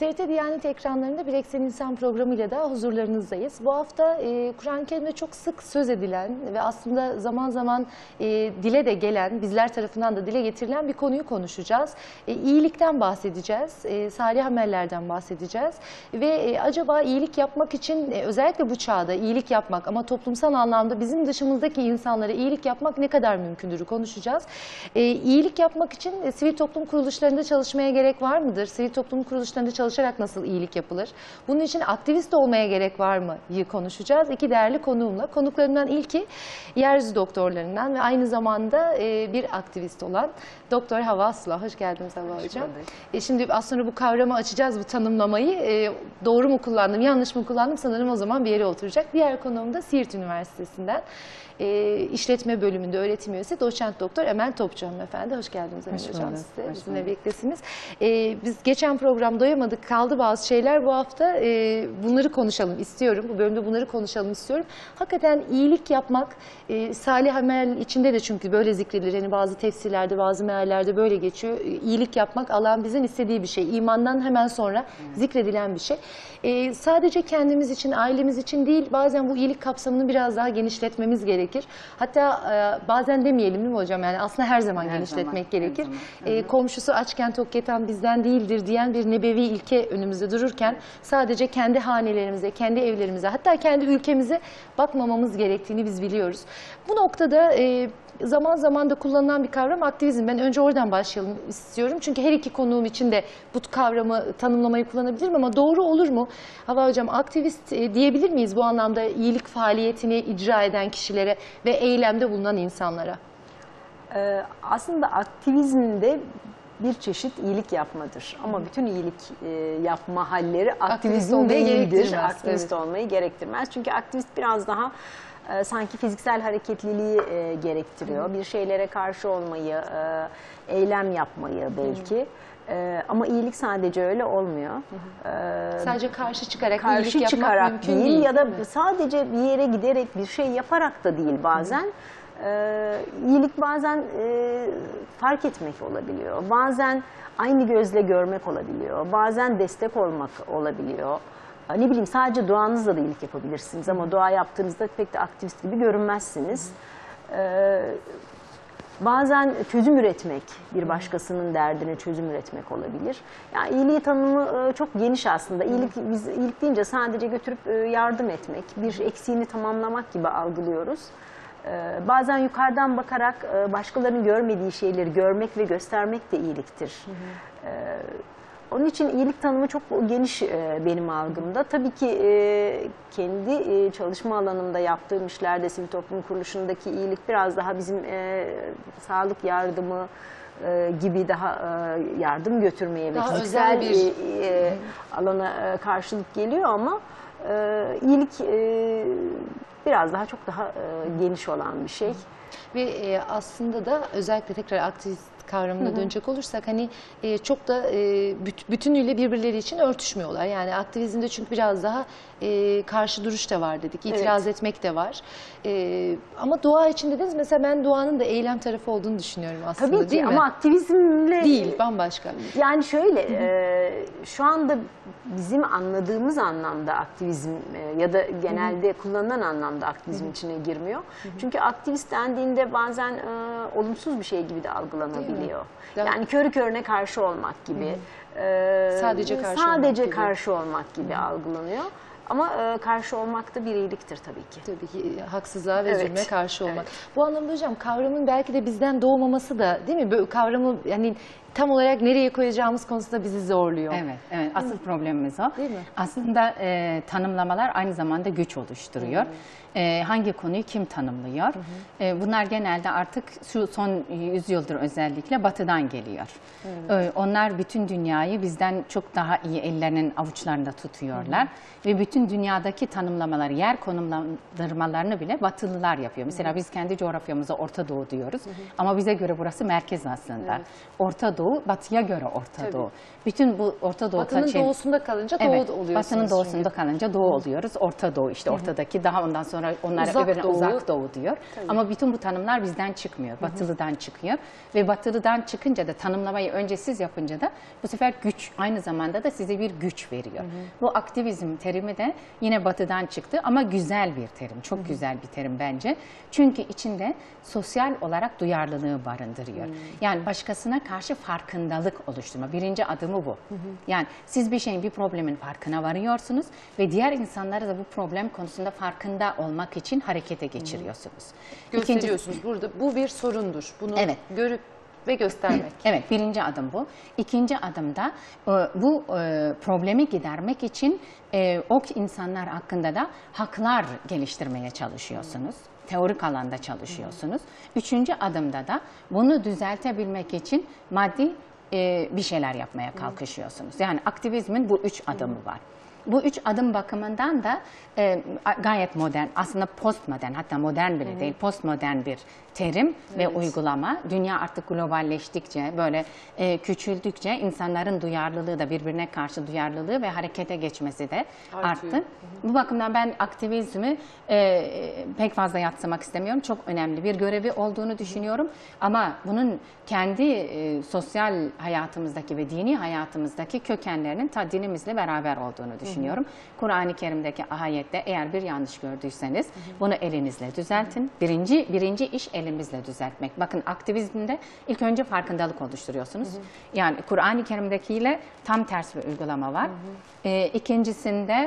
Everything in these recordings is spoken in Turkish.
TRT Diyanet ekranlarında Bir Eksen İnsan programıyla da huzurlarınızdayız. Bu hafta Kur'an-ı Kerim'de çok sık söz edilen ve aslında zaman zaman dile de gelen, bizler tarafından da dile getirilen bir konuyu konuşacağız. İyilikten bahsedeceğiz, salih amellerden bahsedeceğiz ve acaba iyilik yapmak için özellikle bu çağda iyilik yapmak ama toplumsal anlamda bizim dışımızdaki insanlara iyilik yapmak ne kadar mümkündür konuşacağız. İyilik yapmak için sivil toplum kuruluşlarında çalışmaya gerek var mıdır? Sivil toplum kuruluşlarında çalışarak nasıl iyilik yapılır? Bunun için aktivist olmaya gerek var mı?'yı konuşacağız. İki değerli konuğumla. Konuklarımdan ilki yeryüzü doktorlarından ve aynı zamanda bir aktivist olan Doktor Havva Asula. Hoş geldiniz Havva Hocam. Şimdi az sonra bu kavramı açacağız, bu tanımlamayı. Doğru mu kullandım, yanlış mı kullandım sanırım o zaman bir yere oturacak. Diğer konuğum da Siirt Üniversitesi'nden. İşletme bölümünde öğretim üyesi doçent doktor Emel Topçu hanımefendi. Hoş geldiniz Emel Hocam. Siz de bizimle birliktesiniz. Biz geçen program doyamadık, kaldı bazı şeyler. Bu hafta bunları konuşalım istiyorum. Bu bölümde bunları konuşalım istiyorum. Hakikaten iyilik yapmak, salih amel içinde de çünkü böyle zikredilir. Yani bazı tefsirlerde, bazı meallerde böyle geçiyor. İyilik yapmak Allah'ın bizden istediği bir şey. İmandan hemen sonra zikredilen bir şey. Sadece kendimiz için, ailemiz için değil, bazen bu iyilik kapsamını biraz daha genişletmemiz gerekir. Hatta bazen demeyelim değil mi hocam? Yani aslında her zaman genişletmek gerekir. Komşusu açken tok yatan bizden değildir diyen bir nebevi ilke önümüzde dururken sadece kendi hanelerimize, kendi evlerimize, hatta kendi ülkemize bakmamamız gerektiğini biz biliyoruz. Bu noktada zaman zaman da kullanılan bir kavram aktivizm. Ben önce oradan başlayalım istiyorum. Çünkü her iki konuğum için de bu kavramı, tanımlamayı kullanabilirim ama doğru olur mu? Havva Hocam, aktivist diyebilir miyiz bu anlamda iyilik faaliyetini icra eden kişilere ve eylemde bulunan insanlara? Aslında aktivizmde bir çeşit iyilik yapmadır. Ama bütün iyilik yapma halleri aktivizm değildir. Aktivist olmayı gerektirmez. Çünkü aktivist biraz daha sanki fiziksel hareketliliği gerektiriyor. Bir şeylere karşı olmayı, eylem yapmayı belki. Ama iyilik sadece öyle olmuyor. Sadece karşı çıkarak iyilik yapmak mümkün değil. Ya da sadece bir yere giderek bir şey yaparak da değil bazen. İyilik bazen fark etmek olabiliyor. Bazen aynı gözle görmek olabiliyor. Bazen destek olmak olabiliyor. Ne bileyim, sadece duanızla da iyilik yapabilirsiniz ama dua yaptığınızda pek de aktivist gibi görünmezsiniz. Bazen çözüm üretmek, bir başkasının derdine çözüm üretmek olabilir. Yani iyiliği tanımı çok geniş aslında. Biz iyilik deyince sadece götürüp yardım etmek, bir eksiğini tamamlamak gibi algılıyoruz. Bazen yukarıdan bakarak başkalarının görmediği şeyleri görmek ve göstermek de iyiliktir. Onun için iyilik tanımı çok geniş benim algımda. Tabii ki kendi çalışma alanımda yaptığım işlerde, sivil toplum kuruluşundaki iyilik biraz daha bizim sağlık yardımı gibi daha yardım götürmeye ve fiziksel bir alana karşılık geliyor ama iyilik biraz daha çok daha geniş olan bir şey. Ve aslında da özellikle tekrar aktivist kavramına dönecek olursak hani çok da bütünüyle birbirleri için örtüşmüyorlar. Yani aktivizmde çünkü biraz daha karşı duruş da var dedik, itiraz etmek de var. Ama dua için dediniz, mesela ben duanın da eylem tarafı olduğunu düşünüyorum aslında. Tabii ki, değil mi? Ama aktivizmle değil, bambaşka. Yani şöyle, şu anda bizim anladığımız anlamda aktivizm ya da genelde kullanılan anlamda aktivizm içine girmiyor. Çünkü aktivist dendiğinde bazen olumsuz bir şey gibi de algılanabiliyor. Yani körü körüne karşı olmak gibi, sadece karşı olmak gibi algılanıyor. Ama karşı olmak da bir iyiliktir tabii ki. Tabii ki haksızlığa ve zulme karşı olmak. Bu anlamda hocam kavramın belki de bizden doğmaması da, değil mi? Böyle kavramı yani tam olarak nereye koyacağımız konusunda bizi zorluyor. Evet. Asıl problemimiz o. Değil mi? Aslında tanımlamalar aynı zamanda güç oluşturuyor. Hangi konuyu kim tanımlıyor? Bunlar genelde artık şu son 100 yıldır özellikle Batı'dan geliyor. Onlar bütün dünyayı bizden çok daha iyi ellerinin avuçlarında tutuyorlar. Ve bütün dünyadaki tanımlamaları, yer konumlandırmalarını bile Batılılar yapıyor. Mesela biz kendi coğrafyamıza Orta Doğu diyoruz. Ama bize göre burası merkez aslında. Orta Doğu Doğu, Batı'ya göre Orta Doğu. Bütün bu Orta Doğu Batı'nın doğusunda kalınca Doğu oluyorsunuz. Batı'nın doğusunda kalınca Doğu oluyoruz. Orta Doğu işte ortadaki, daha ondan sonra onlara Uzak Doğu diyor. Tabii. Ama bütün bu tanımlar bizden çıkmıyor. Batılı'dan çıkıyor. Ve Batılı'dan çıkınca da tanımlamayı önce siz yapınca da bu sefer güç, aynı zamanda da size bir güç veriyor. Bu aktivizm terimi de yine Batı'dan çıktı ama güzel bir terim. Çok güzel bir terim bence. Çünkü içinde sosyal olarak duyarlılığı barındırıyor. Yani başkasına karşı farkındalık oluşturma. Birinci adımı bu. Yani siz bir şeyin, bir problemin farkına varıyorsunuz ve diğer insanlara da bu problem konusunda farkında olmak için harekete geçiriyorsunuz. Gösteriyorsunuz burada. Bu bir sorundur. Bunu görüp ve göstermek. Evet, birinci adım bu. İkinci adımda bu problemi gidermek için o insanlar hakkında da haklar geliştirmeye çalışıyorsunuz. Teorik alanda çalışıyorsunuz. Üçüncü adımda da bunu düzeltebilmek için maddi bir şeyler yapmaya kalkışıyorsunuz. Yani aktivizmin bu 3 adımı var. Bu 3 adım bakımından da gayet modern, aslında postmodern, hatta modern bile değil, postmodern bir terim ve uygulama. Dünya artık globalleştikçe, böyle küçüldükçe insanların duyarlılığı da, birbirine karşı duyarlılığı ve harekete geçmesi de arttı. Bu bakımdan ben aktivizmi pek fazla yadsımak istemiyorum. Çok önemli bir görevi olduğunu düşünüyorum. Ama bunun kendi sosyal hayatımızdaki ve dini hayatımızdaki kökenlerinin ta dinimizle beraber olduğunu düşünüyorum. Kur'an-ı Kerim'deki ayette eğer bir yanlış gördüyseniz bunu elinizle düzeltin. Birinci iş elimizle düzeltmek. Bakın aktivizmde ilk önce farkındalık oluşturuyorsunuz. Yani Kur'an-ı Kerim'dekiyle tam ters bir uygulama var. İkincisinde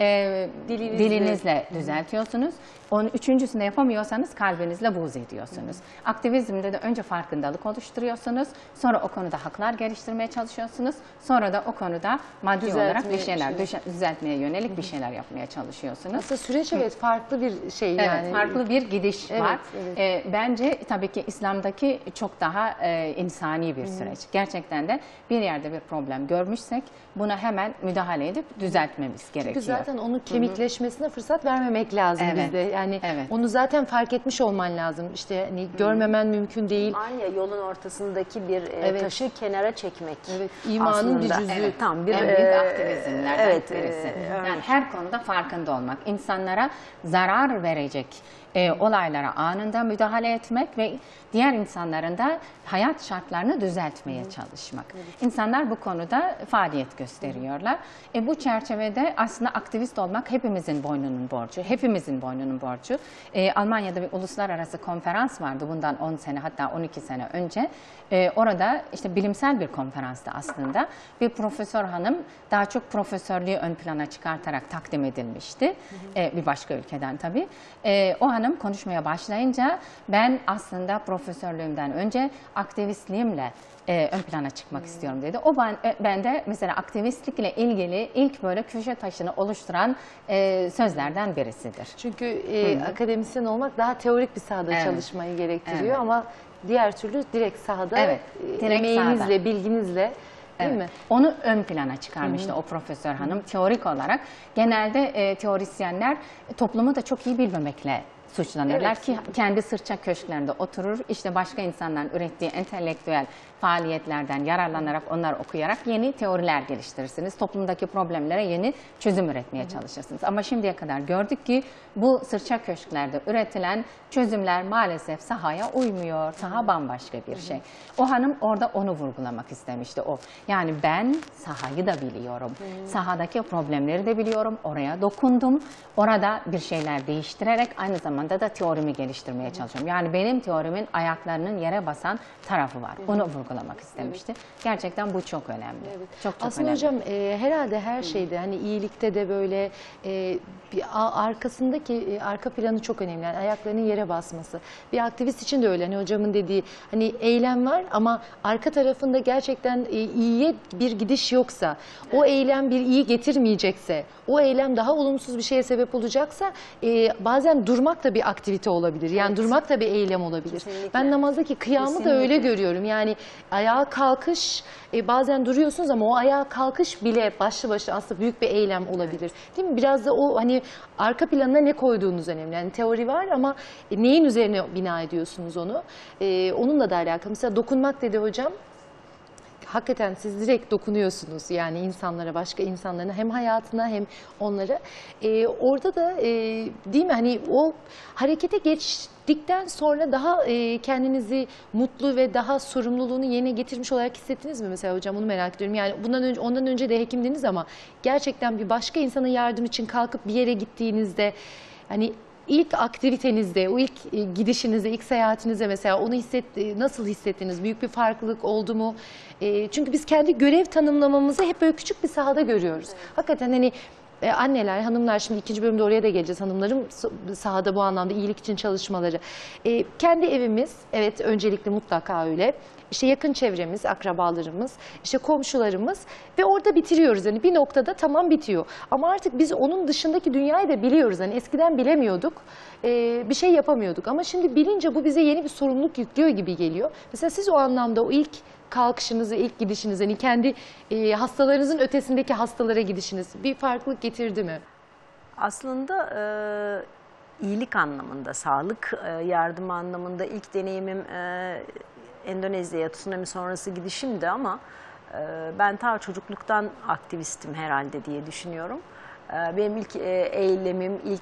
dilinizle düzeltiyorsunuz. Onun üçüncüsünde yapamıyorsanız kalbinizle buğz ediyorsunuz. Aktivizmde de önce farkındalık oluşturuyorsunuz. Sonra o konuda haklar geliştirmeye çalışıyorsunuz. Sonra da o konuda maddi olarak bir şeyler düzeltmeye yönelik bir şeyler yapmaya çalışıyorsunuz. Aslında süreç farklı bir şey yani. Evet, farklı bir gidiş var. Evet. Bence tabii ki İslam'daki çok daha insani bir süreç. Gerçekten de bir yerde bir problem görmüşsek buna hemen müdahale edip düzeltmemiz gerekiyor. Çünkü zaten onun kemikleşmesine fırsat vermemek lazım bizde. Yani Evet. onu zaten fark etmiş olman lazım. İşte hani görmemen mümkün değil. Var ya, yolun ortasındaki bir taşı kenara çekmek. Evet, imanın bir aslında. cüzü. Tam bir en büyük aktivizmlerden birisi. Yani her konuda farkında olmak, insanlara zarar verecek olaylara anında müdahale etmek ve diğer insanların da hayat şartlarını düzeltmeye çalışmak. İnsanlar bu konuda faaliyet gösteriyorlar. Bu çerçevede aslında aktivist olmak hepimizin boynunun borcu. Hepimizin boynunun borcu. Almanya'da bir uluslararası konferans vardı bundan 10 sene, hatta 12 sene önce. Orada işte bilimsel bir konferanstı aslında. Bir profesör hanım daha çok profesörlüğü ön plana çıkartarak takdim edilmişti. Bir başka ülkeden tabii. O hanım konuşmaya başlayınca ben aslında profesörlüğümden önce aktivistliğimle ön plana çıkmak istiyorum dedi. O ben de mesela aktivistlikle ilgili ilk böyle köşe taşını oluşturan sözlerden birisidir. Çünkü akademisyen olmak daha teorik bir sahada çalışmayı gerektiriyor ama diğer türlü direkt sahada direkt emeğinizle, sahada, bilginizle değil mi? Onu ön plana çıkarmıştı o profesör hanım teorik olarak. Genelde teorisyenler toplumu da çok iyi bilmemekle suçlanırlar ki kendi sırça köşklerinde oturur, işte başka insanların ürettiği entelektüel faaliyetlerden yararlanarak, onları okuyarak yeni teoriler geliştirirsiniz. Toplumdaki problemlere yeni çözüm üretmeye çalışırsınız. Ama şimdiye kadar gördük ki bu sırça köşklerde üretilen çözümler maalesef sahaya uymuyor. Saha bambaşka bir şey. O hanım orada onu vurgulamak istemişti o. Yani ben sahayı da biliyorum. Sahadaki problemleri de biliyorum. Oraya dokundum. Orada bir şeyler değiştirerek aynı zamanda da teorimi geliştirmeye çalışıyorum. Yani benim teorimin ayaklarının yere basan tarafı var. Onu vurgulamak istemişti. Gerçekten bu çok önemli. Çok Aslında önemli. hocam herhalde her şeyde, hani iyilikte de böyle bir arkasındaki arka planı çok önemli. Yani ayaklarının yere basması. Bir aktivist için de öyle. Hani hocamın dediği, hani eylem var ama arka tarafında gerçekten iyiye bir gidiş yoksa, o eylem bir iyi getirmeyecekse, o eylem daha olumsuz bir şeye sebep olacaksa bazen durmak da bir aktivite olabilir. Yani durmak da bir eylem olabilir. Kesinlikle. Ben namazdaki kıyamı da öyle görüyorum. Yani ayağa kalkış, bazen duruyorsunuz ama o ayağa kalkış bile başlı başına aslında büyük bir eylem olabilir. Değil mi? Biraz da o hani arka planına ne koyduğunuz önemli. Yani teori var ama neyin üzerine bina ediyorsunuz onu? Onunla da alakalı. Mesela dokunmak dedi hocam. hakikaten siz direkt dokunuyorsunuz yani insanlara, başka insanların hem hayatına hem onlara. Orada da değil mi hani o harekete geçtikten sonra daha kendinizi mutlu ve daha sorumluluğunu yerine getirmiş olarak hissettiniz mi mesela hocam, onu merak ediyorum. Yani ondan önce de hekimdiniz ama gerçekten bir başka insanın yardım için kalkıp bir yere gittiğinizde hani İlk aktivitenizde, o ilk gidişinizde, ilk seyahatinizde mesela onu nasıl hissettiniz? Büyük bir farklılık oldu mu? Çünkü biz kendi görev tanımlamamızı hep böyle küçük bir sahada görüyoruz. Evet. Hakikaten hani anneler, hanımlar, şimdi ikinci bölümde oraya da geleceğiz. Hanımların sahada bu anlamda iyilik için çalışmaları. Kendi evimiz, evet öncelikle mutlaka öyle. İşte yakın çevremiz, akrabalarımız, işte komşularımız ve orada bitiriyoruz. Yani bir noktada tamam bitiyor. Ama artık biz onun dışındaki dünyayı da biliyoruz. Hani eskiden bilemiyorduk, bir şey yapamıyorduk. Ama şimdi bilince bu bize yeni bir sorumluluk yüklüyor gibi geliyor. Mesela siz o anlamda o ilk kalkışınızı, ilk gidişinizi, hani kendi hastalarınızın ötesindeki hastalara gidişiniz bir farklılık getirdi mi? Aslında iyilik anlamında, sağlık yardımı anlamında ilk deneyimim Endonezya'ya tsunami sonrası gidişimdi ama ben ta çocukluktan aktivistim herhalde diye düşünüyorum. Benim ilk eylemim, ilk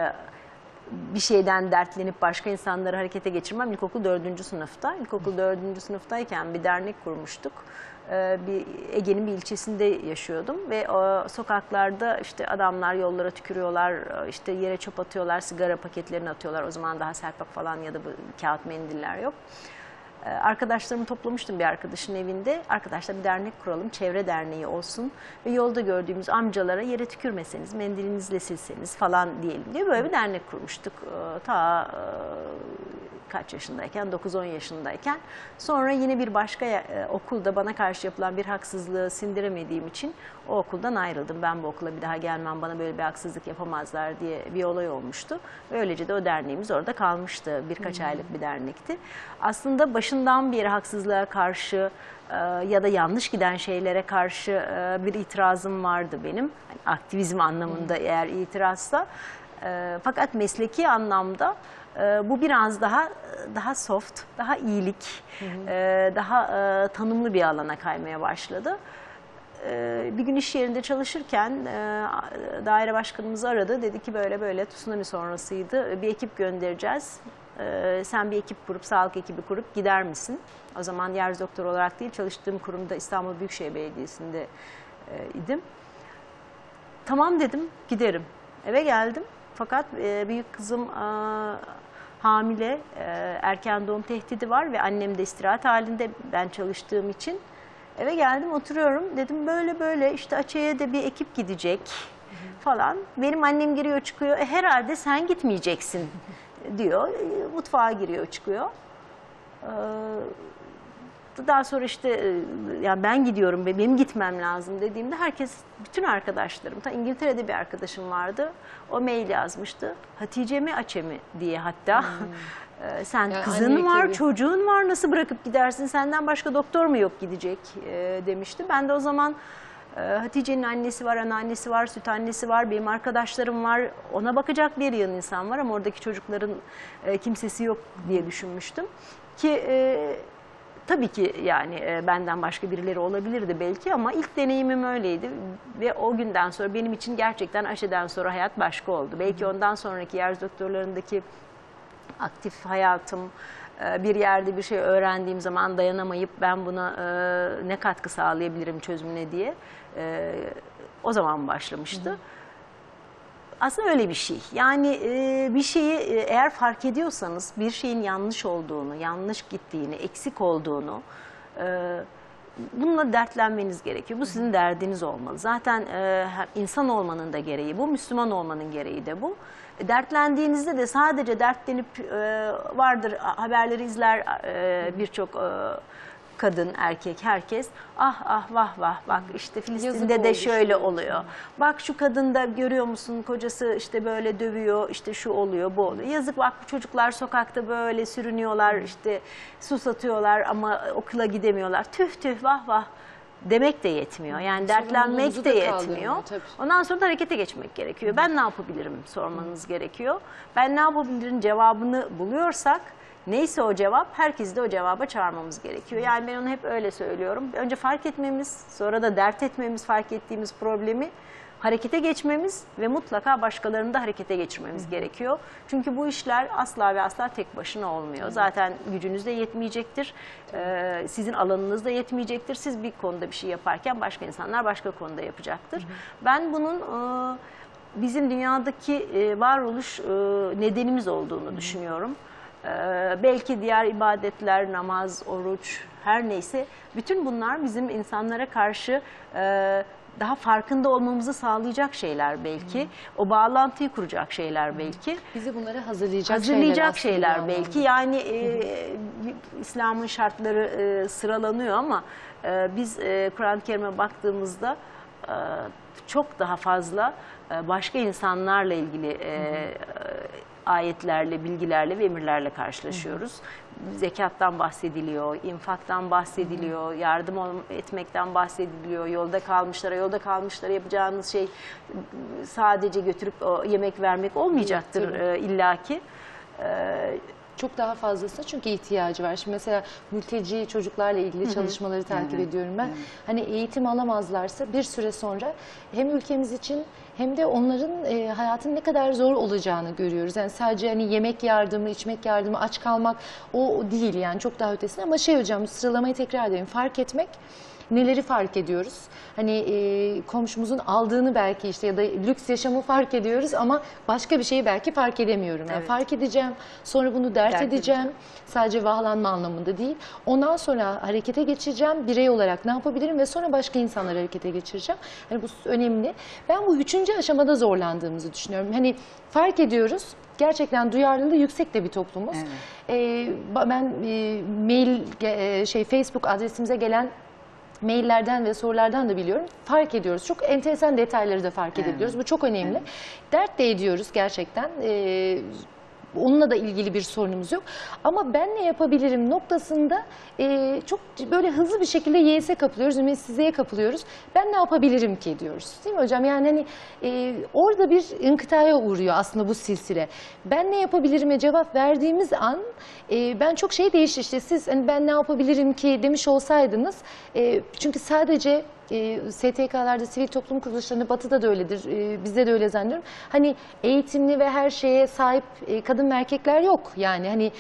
bir şeyden dertlenip başka insanları harekete geçirmem ilkokul 4. sınıfta. İlkokul 4. sınıftayken bir dernek kurmuştuk. Ege'nin bir ilçesinde yaşıyordum ve sokaklarda işte adamlar yollara tükürüyorlar, işte yere çöp atıyorlar, sigara paketlerini atıyorlar. O zaman daha serpak falan ya da kağıt mendiller yok. Arkadaşlarımı toplamıştım bir arkadaşın evinde. Arkadaşlar bir dernek kuralım, çevre derneği olsun ve yolda gördüğümüz amcalara yere tükürmeseniz, mendilinizle silseniz falan diyelim diye böyle bir dernek kurmuştuk. Ta kaç yaşındayken, 9-10 yaşındayken. Sonra yine bir başka okulda bana karşı yapılan bir haksızlığı sindiremediğim için o okuldan ayrıldım. Ben bu okula bir daha gelmem, bana böyle bir haksızlık yapamazlar diye bir olay olmuştu. Böylece de o derneğimiz orada kalmıştı. Birkaç aylık bir dernekti. Aslında başından beri haksızlığa karşı ya da yanlış giden şeylere karşı bir itirazım vardı benim. Yani aktivizm anlamında eğer itirazsa. Fakat mesleki anlamda bu biraz daha soft, daha iyilik, daha tanımlı bir alana kaymaya başladı. Bir gün iş yerinde çalışırken daire başkanımız aradı. Dedi ki böyle böyle tsunami sonrasıydı. Bir ekip göndereceğiz. Sen bir ekip kurup, sağlık ekibi kurup gider misin? O zaman yer doktor olarak değil, çalıştığım kurumda İstanbul Büyükşehir Belediyesi'nde idim. Tamam dedim, giderim. Eve geldim. Fakat büyük kızım hamile, erken doğum tehdidi var ve annem de istirahat halinde ben çalıştığım için. Eve geldim, oturuyorum. Dedim böyle böyle işte Açık'a da bir ekip gidecek falan. Benim annem giriyor çıkıyor. Herhalde sen gitmeyeceksin diyor. Mutfağa giriyor çıkıyor. Daha sonra işte ya ben gidiyorum ve benim gitmem lazım dediğimde herkes, bütün arkadaşlarım, ta İngiltere'de bir arkadaşım vardı. O mail yazmıştı. Hatice mi Açe mi diye hatta. Sen yani kızın var, gibi, çocuğun var, nasıl bırakıp gidersin? Senden başka doktor mu yok gidecek demişti. Ben de o zaman Hatice'nin annesi var, anneannesi var, süt annesi var, benim arkadaşlarım var. Ona bakacak bir yığın insan var ama oradaki çocukların kimsesi yok diye düşünmüştüm. Ki tabii ki yani benden başka birileri olabilirdi belki ama ilk deneyimim öyleydi. Ve o günden sonra benim için gerçekten Aşe'den sonra hayat başka oldu. Belki ondan sonraki yer doktorlarındaki aktif hayatım, bir yerde bir şey öğrendiğim zaman dayanamayıp ben buna ne katkı sağlayabilirim çözümüne diye o zaman başlamıştı. Aslında öyle bir şey. Yani bir şeyi eğer fark ediyorsanız, bir şeyin yanlış olduğunu, yanlış gittiğini, eksik olduğunu, bununla dertlenmeniz gerekiyor. Bu sizin derdiniz olmalı. Zaten insan olmanın da gereği bu, Müslüman olmanın gereği de bu. Dertlendiğinizde de sadece dertlenip vardır, haberleri izler birçok kadın, erkek, herkes. Ah ah vah vah bak işte Filistin'de de şöyle oluyor. Bak şu kadın da görüyor musun, kocası işte böyle dövüyor, işte şu oluyor, bu oluyor. Yazık bak bu çocuklar sokakta böyle sürünüyorlar, işte su satıyorlar ama okula gidemiyorlar. Tüh tüh vah vah demek de yetmiyor. Yani dertlenmek de yetmiyor. Ondan sonra da harekete geçmek gerekiyor. Ben ne yapabilirim sormanız gerekiyor. Ben ne yapabilirim cevabını buluyorsak Neyse o cevap, herkesi de o cevaba çağırmamız gerekiyor. Yani ben onu hep öyle söylüyorum. Önce fark etmemiz, sonra da dert etmemiz, fark ettiğimiz problemi, harekete geçmemiz ve mutlaka başkalarını da harekete geçirmemiz gerekiyor. Çünkü bu işler asla ve asla tek başına olmuyor. Zaten gücünüz de yetmeyecektir, sizin alanınız da yetmeyecektir. Siz bir konuda bir şey yaparken başka insanlar başka konuda yapacaktır. Ben bunun bizim dünyadaki varoluş nedenimiz olduğunu düşünüyorum. Belki diğer ibadetler, namaz, oruç, her neyse, bütün bunlar bizim insanlara karşı daha farkında olmamızı sağlayacak şeyler belki. O bağlantıyı kuracak şeyler belki. Bizi bunlara hazırlayacak şeyler belki. Yani İslam'ın şartları sıralanıyor ama biz Kur'an-ı Kerim'e baktığımızda çok daha fazla başka insanlarla ilgili ayetlerle, bilgilerle ve emirlerle karşılaşıyoruz. Zekattan bahsediliyor, infaktan bahsediliyor, yardım etmekten bahsediliyor, yolda kalmışlara yapacağınız şey sadece götürüp yemek vermek olmayacaktır illaki. Çok daha fazlasına çünkü ihtiyacı var. Şimdi mesela mülteci çocuklarla ilgili çalışmaları takip ediyorum ben. Hani eğitim alamazlarsa bir süre sonra hem ülkemiz için hem de onların hayatın ne kadar zor olacağını görüyoruz. Yani sadece hani yemek yardımı, içmek yardımı, aç kalmak o değil yani, çok daha ötesine. Ama hocam, sıralamayı tekrar edeyim. Fark etmek. Neleri fark ediyoruz? Hani komşumuzun aldığını belki işte ya da lüks yaşamı fark ediyoruz ama başka bir şeyi belki fark edemiyorum. Yani fark edeceğim, sonra bunu dert edeceğim. Sadece vahlanma anlamında değil. Ondan sonra harekete geçeceğim. Birey olarak ne yapabilirim ve sonra başka insanları harekete geçireceğim. Yani bu önemli. Ben bu 3. aşamada zorlandığımızı düşünüyorum. Hani fark ediyoruz. Gerçekten duyarlılığı yüksek de bir toplumuz. Ben mail, Facebook adresimize gelen maillerden ve sorulardan da biliyorum. Fark ediyoruz. Çok enteresan detayları da fark edebiliyoruz. Bu çok önemli. Dert de ediyoruz gerçekten. Onunla da ilgili bir sorunumuz yok. Ama ben ne yapabilirim noktasında çok böyle hızlı bir şekilde yeise kapılıyoruz, ümitsizliğe kapılıyoruz. Ben ne yapabilirim ki diyoruz. Değil mi hocam? Yani hani orada bir inkıtaya uğruyor aslında bu silsile. Ben ne yapabilirim'e cevap verdiğimiz an ben çok şey değişti. İşte siz hani ben ne yapabilirim ki demiş olsaydınız, çünkü sadece STK'larda, sivil toplum kuruluşlarında, Batı'da da öyledir, bizde de öyle zannediyorum. Hani eğitimli ve her şeye sahip kadın ve erkekler yok. Yani hani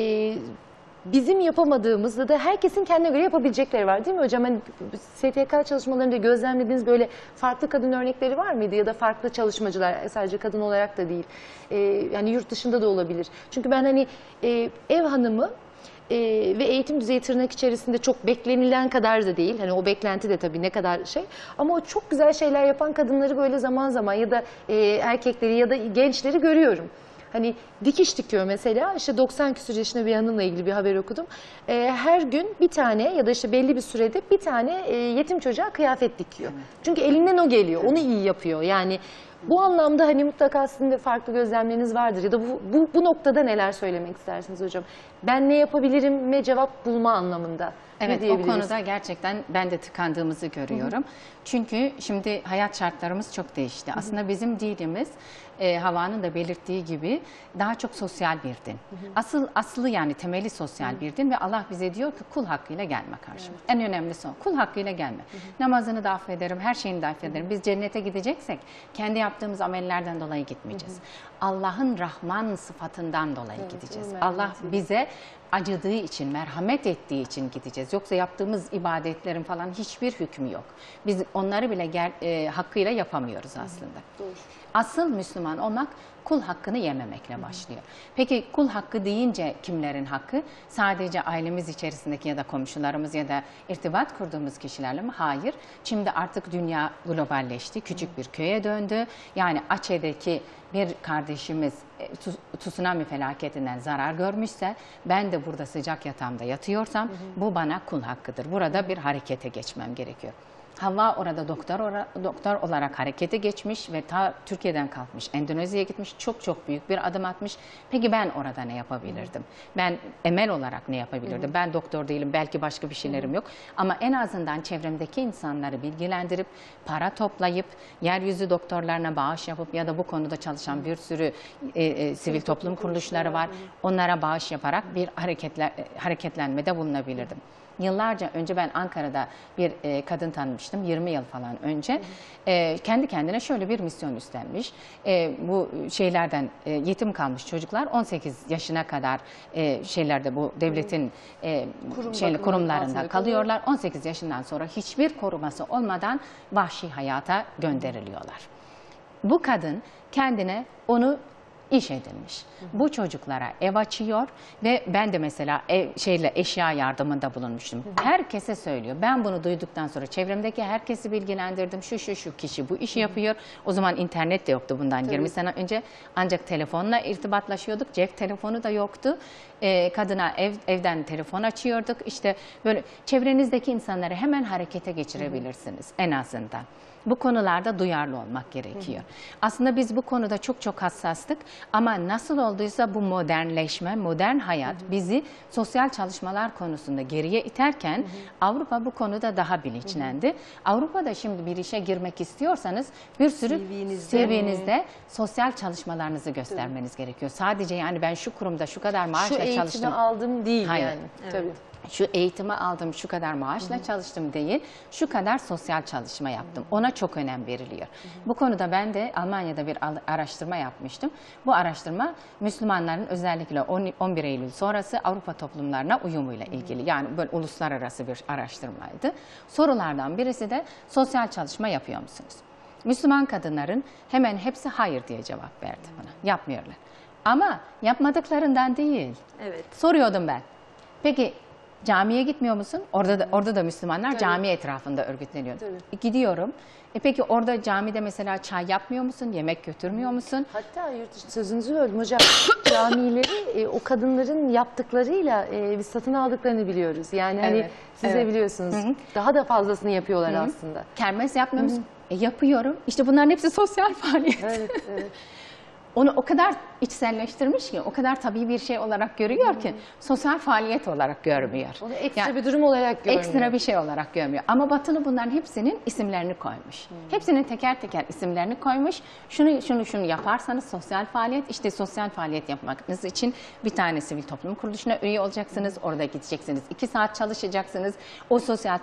bizim yapamadığımızda da herkesin kendine göre yapabilecekleri var, değil mi hocam? Hani STK çalışmalarında gözlemlediğiniz böyle farklı kadın örnekleri var mıydı? Ya da farklı çalışmacılar, sadece kadın olarak da değil. Yani yurt dışında da olabilir. Çünkü ben hani ev hanımı ve eğitim düzeyi tırnak içerisinde çok beklenilen kadar da değil. Hani o beklenti de tabii ne kadar şey. Ama o çok güzel şeyler yapan kadınları böyle zaman zaman ya da erkekleri ya da gençleri görüyorum. Hani dikiş dikiyor mesela. İşte 90 küsur yaşında bir hanımla ilgili bir haber okudum. Her gün bir tane ya da işte belli bir sürede bir tane yetim çocuğa kıyafet dikiyor. Çünkü elinden o geliyor. Onu iyi yapıyor. Yani bu anlamda hani mutlaka sizin de farklı gözlemleriniz vardır ya da bu noktada neler söylemek istersiniz hocam? Ben ne yapabilirim'e cevap bulma anlamında. Evet, o konuda gerçekten ben de tıkandığımızı görüyorum. Çünkü şimdi hayat şartlarımız çok değişti. Aslında bizim dinimiz Havva'nın da belirttiği gibi daha çok sosyal bir din. Aslı yani temeli sosyal bir din ve Allah bize diyor ki kul hakkıyla gelme karşıma. En önemlisi o. Kul hakkıyla gelme. Namazını da affederim, her şeyini de affederim. Biz cennete gideceksek kendi yaptığımız amellerden dolayı gitmeyeceğiz. Allah'ın Rahman sıfatından dolayı gideceğiz. Allah bize acıdığı için, merhamet ettiği için gideceğiz. Yoksa yaptığımız ibadetlerin falan hiçbir hükmü yok. Biz onları bile hakkıyla yapamıyoruz aslında. Doğru. Asıl Müslüman olmak kul hakkını yememekle başlıyor. Peki kul hakkı deyince kimlerin hakkı? Sadece ailemiz içerisindeki ya da komşularımız ya da irtibat kurduğumuz kişilerle mi? Hayır. Şimdi artık dünya globalleşti. Küçük bir köye döndü. Yani Aceh'deki bir kardeşimiz tsunami felaketinden zarar görmüşse, ben de burada sıcak yatağımda yatıyorsam bu bana kul hakkıdır. Burada bir harekete geçmem gerekiyor. Havva orada doktor olarak harekete geçmiş ve ta Türkiye'den kalkmış, Endonezya'ya gitmiş, çok büyük bir adım atmış. Peki ben orada ne yapabilirdim? Ben Emel olarak ne yapabilirdim? Ben doktor değilim, belki başka bir şeylerim yok. Ama en azından çevremdeki insanları bilgilendirip, para toplayıp, yeryüzü doktorlarına bağış yapıp ya da bu konuda çalışan bir sürü sivil toplum kuruluşları var. Onlara bağış yaparak bir hareketlenmede bulunabilirdim. Yıllarca önce ben Ankara'da bir kadın tanımıştım, 20 yıl falan önce. Kendi kendine şöyle bir misyon üstlenmiş. Bu şeylerden yetim kalmış çocuklar 18 yaşına kadar şeylerde bu devletin kurumlarında kalıyorlar. 18 yaşından sonra hiçbir koruması olmadan vahşi hayata gönderiliyorlar. Bu kadın kendine onu iş edinmiş. Bu çocuklara ev açıyor ve ben de mesela eşya yardımında bulunmuştum. Herkese söylüyor. Ben bunu duyduktan sonra çevremdeki herkesi bilgilendirdim. Şu kişi bu işi yapıyor. O zaman internet de yoktu bundan 20 sene önce. Ancak telefonla irtibatlaşıyorduk. Cep telefonu da yoktu. Kadına evden telefon açıyorduk. İşte böyle çevrenizdeki insanları hemen harekete geçirebilirsiniz en azından. Bu konularda duyarlı olmak gerekiyor. Aslında biz bu konuda çok hassastık ama nasıl olduysa bu modernleşme, modern hayat bizi sosyal çalışmalar konusunda geriye iterken Avrupa bu konuda daha bilinçlendi. Avrupa'da şimdi bir işe girmek istiyorsanız bir sürü CV'nizde sosyal çalışmalarınızı göstermeniz gerekiyor. Sadece yani ben şu kurumda şu kadar maaşla çalıştım. Şu eğitimi aldım değil Hayır. yani. Tabii. Şu eğitimi aldım, şu kadar maaşla çalıştım değil, şu kadar sosyal çalışma yaptım. Ona çok önem veriliyor. Bu konuda ben de Almanya'da bir araştırma yapmıştım. Bu araştırma Müslümanların özellikle 11 Eylül sonrası Avrupa toplumlarına uyumuyla ilgili. Yani böyle uluslararası bir araştırmaydı. Sorulardan birisi de sosyal çalışma yapıyor musunuz? Müslüman kadınların hemen hepsi hayır diye cevap verdi bana. Yapmıyorlar. Ama yapmadıklarından değil. Evet. Soruyordum ben. Peki camiye gitmiyor musun? Orada da Müslümanlar cami etrafında örgütleniyor. Gidiyorum. Peki orada camide mesela çay yapmıyor musun? Yemek götürmüyor musun? Hatta yurt dışı sözünüzü böldüm hocam. Camileri o kadınların yaptıklarıyla biz satın aldıklarını biliyoruz. Yani hani siz de biliyorsunuz. Daha da fazlasını yapıyorlar aslında. Kermes yapmıyor musun? Yapıyorum. İşte bunların hepsi sosyal faaliyet. Evet. Onu o kadar içselleştirmiş ki, o kadar tabii bir şey olarak görüyor ki sosyal faaliyet olarak görmüyor. Onu ekstra bir durum olarak görmüyor. Ekstra bir şey olarak görmüyor. Ama Batılı bunların hepsinin isimlerini koymuş. Hepsinin teker teker isimlerini koymuş. Şunu yaparsanız sosyal faaliyet, işte sosyal faaliyet yapmanız için bir tane sivil toplum kuruluşuna üye olacaksınız. Orada gideceksiniz. 2 saat çalışacaksınız. O sosyal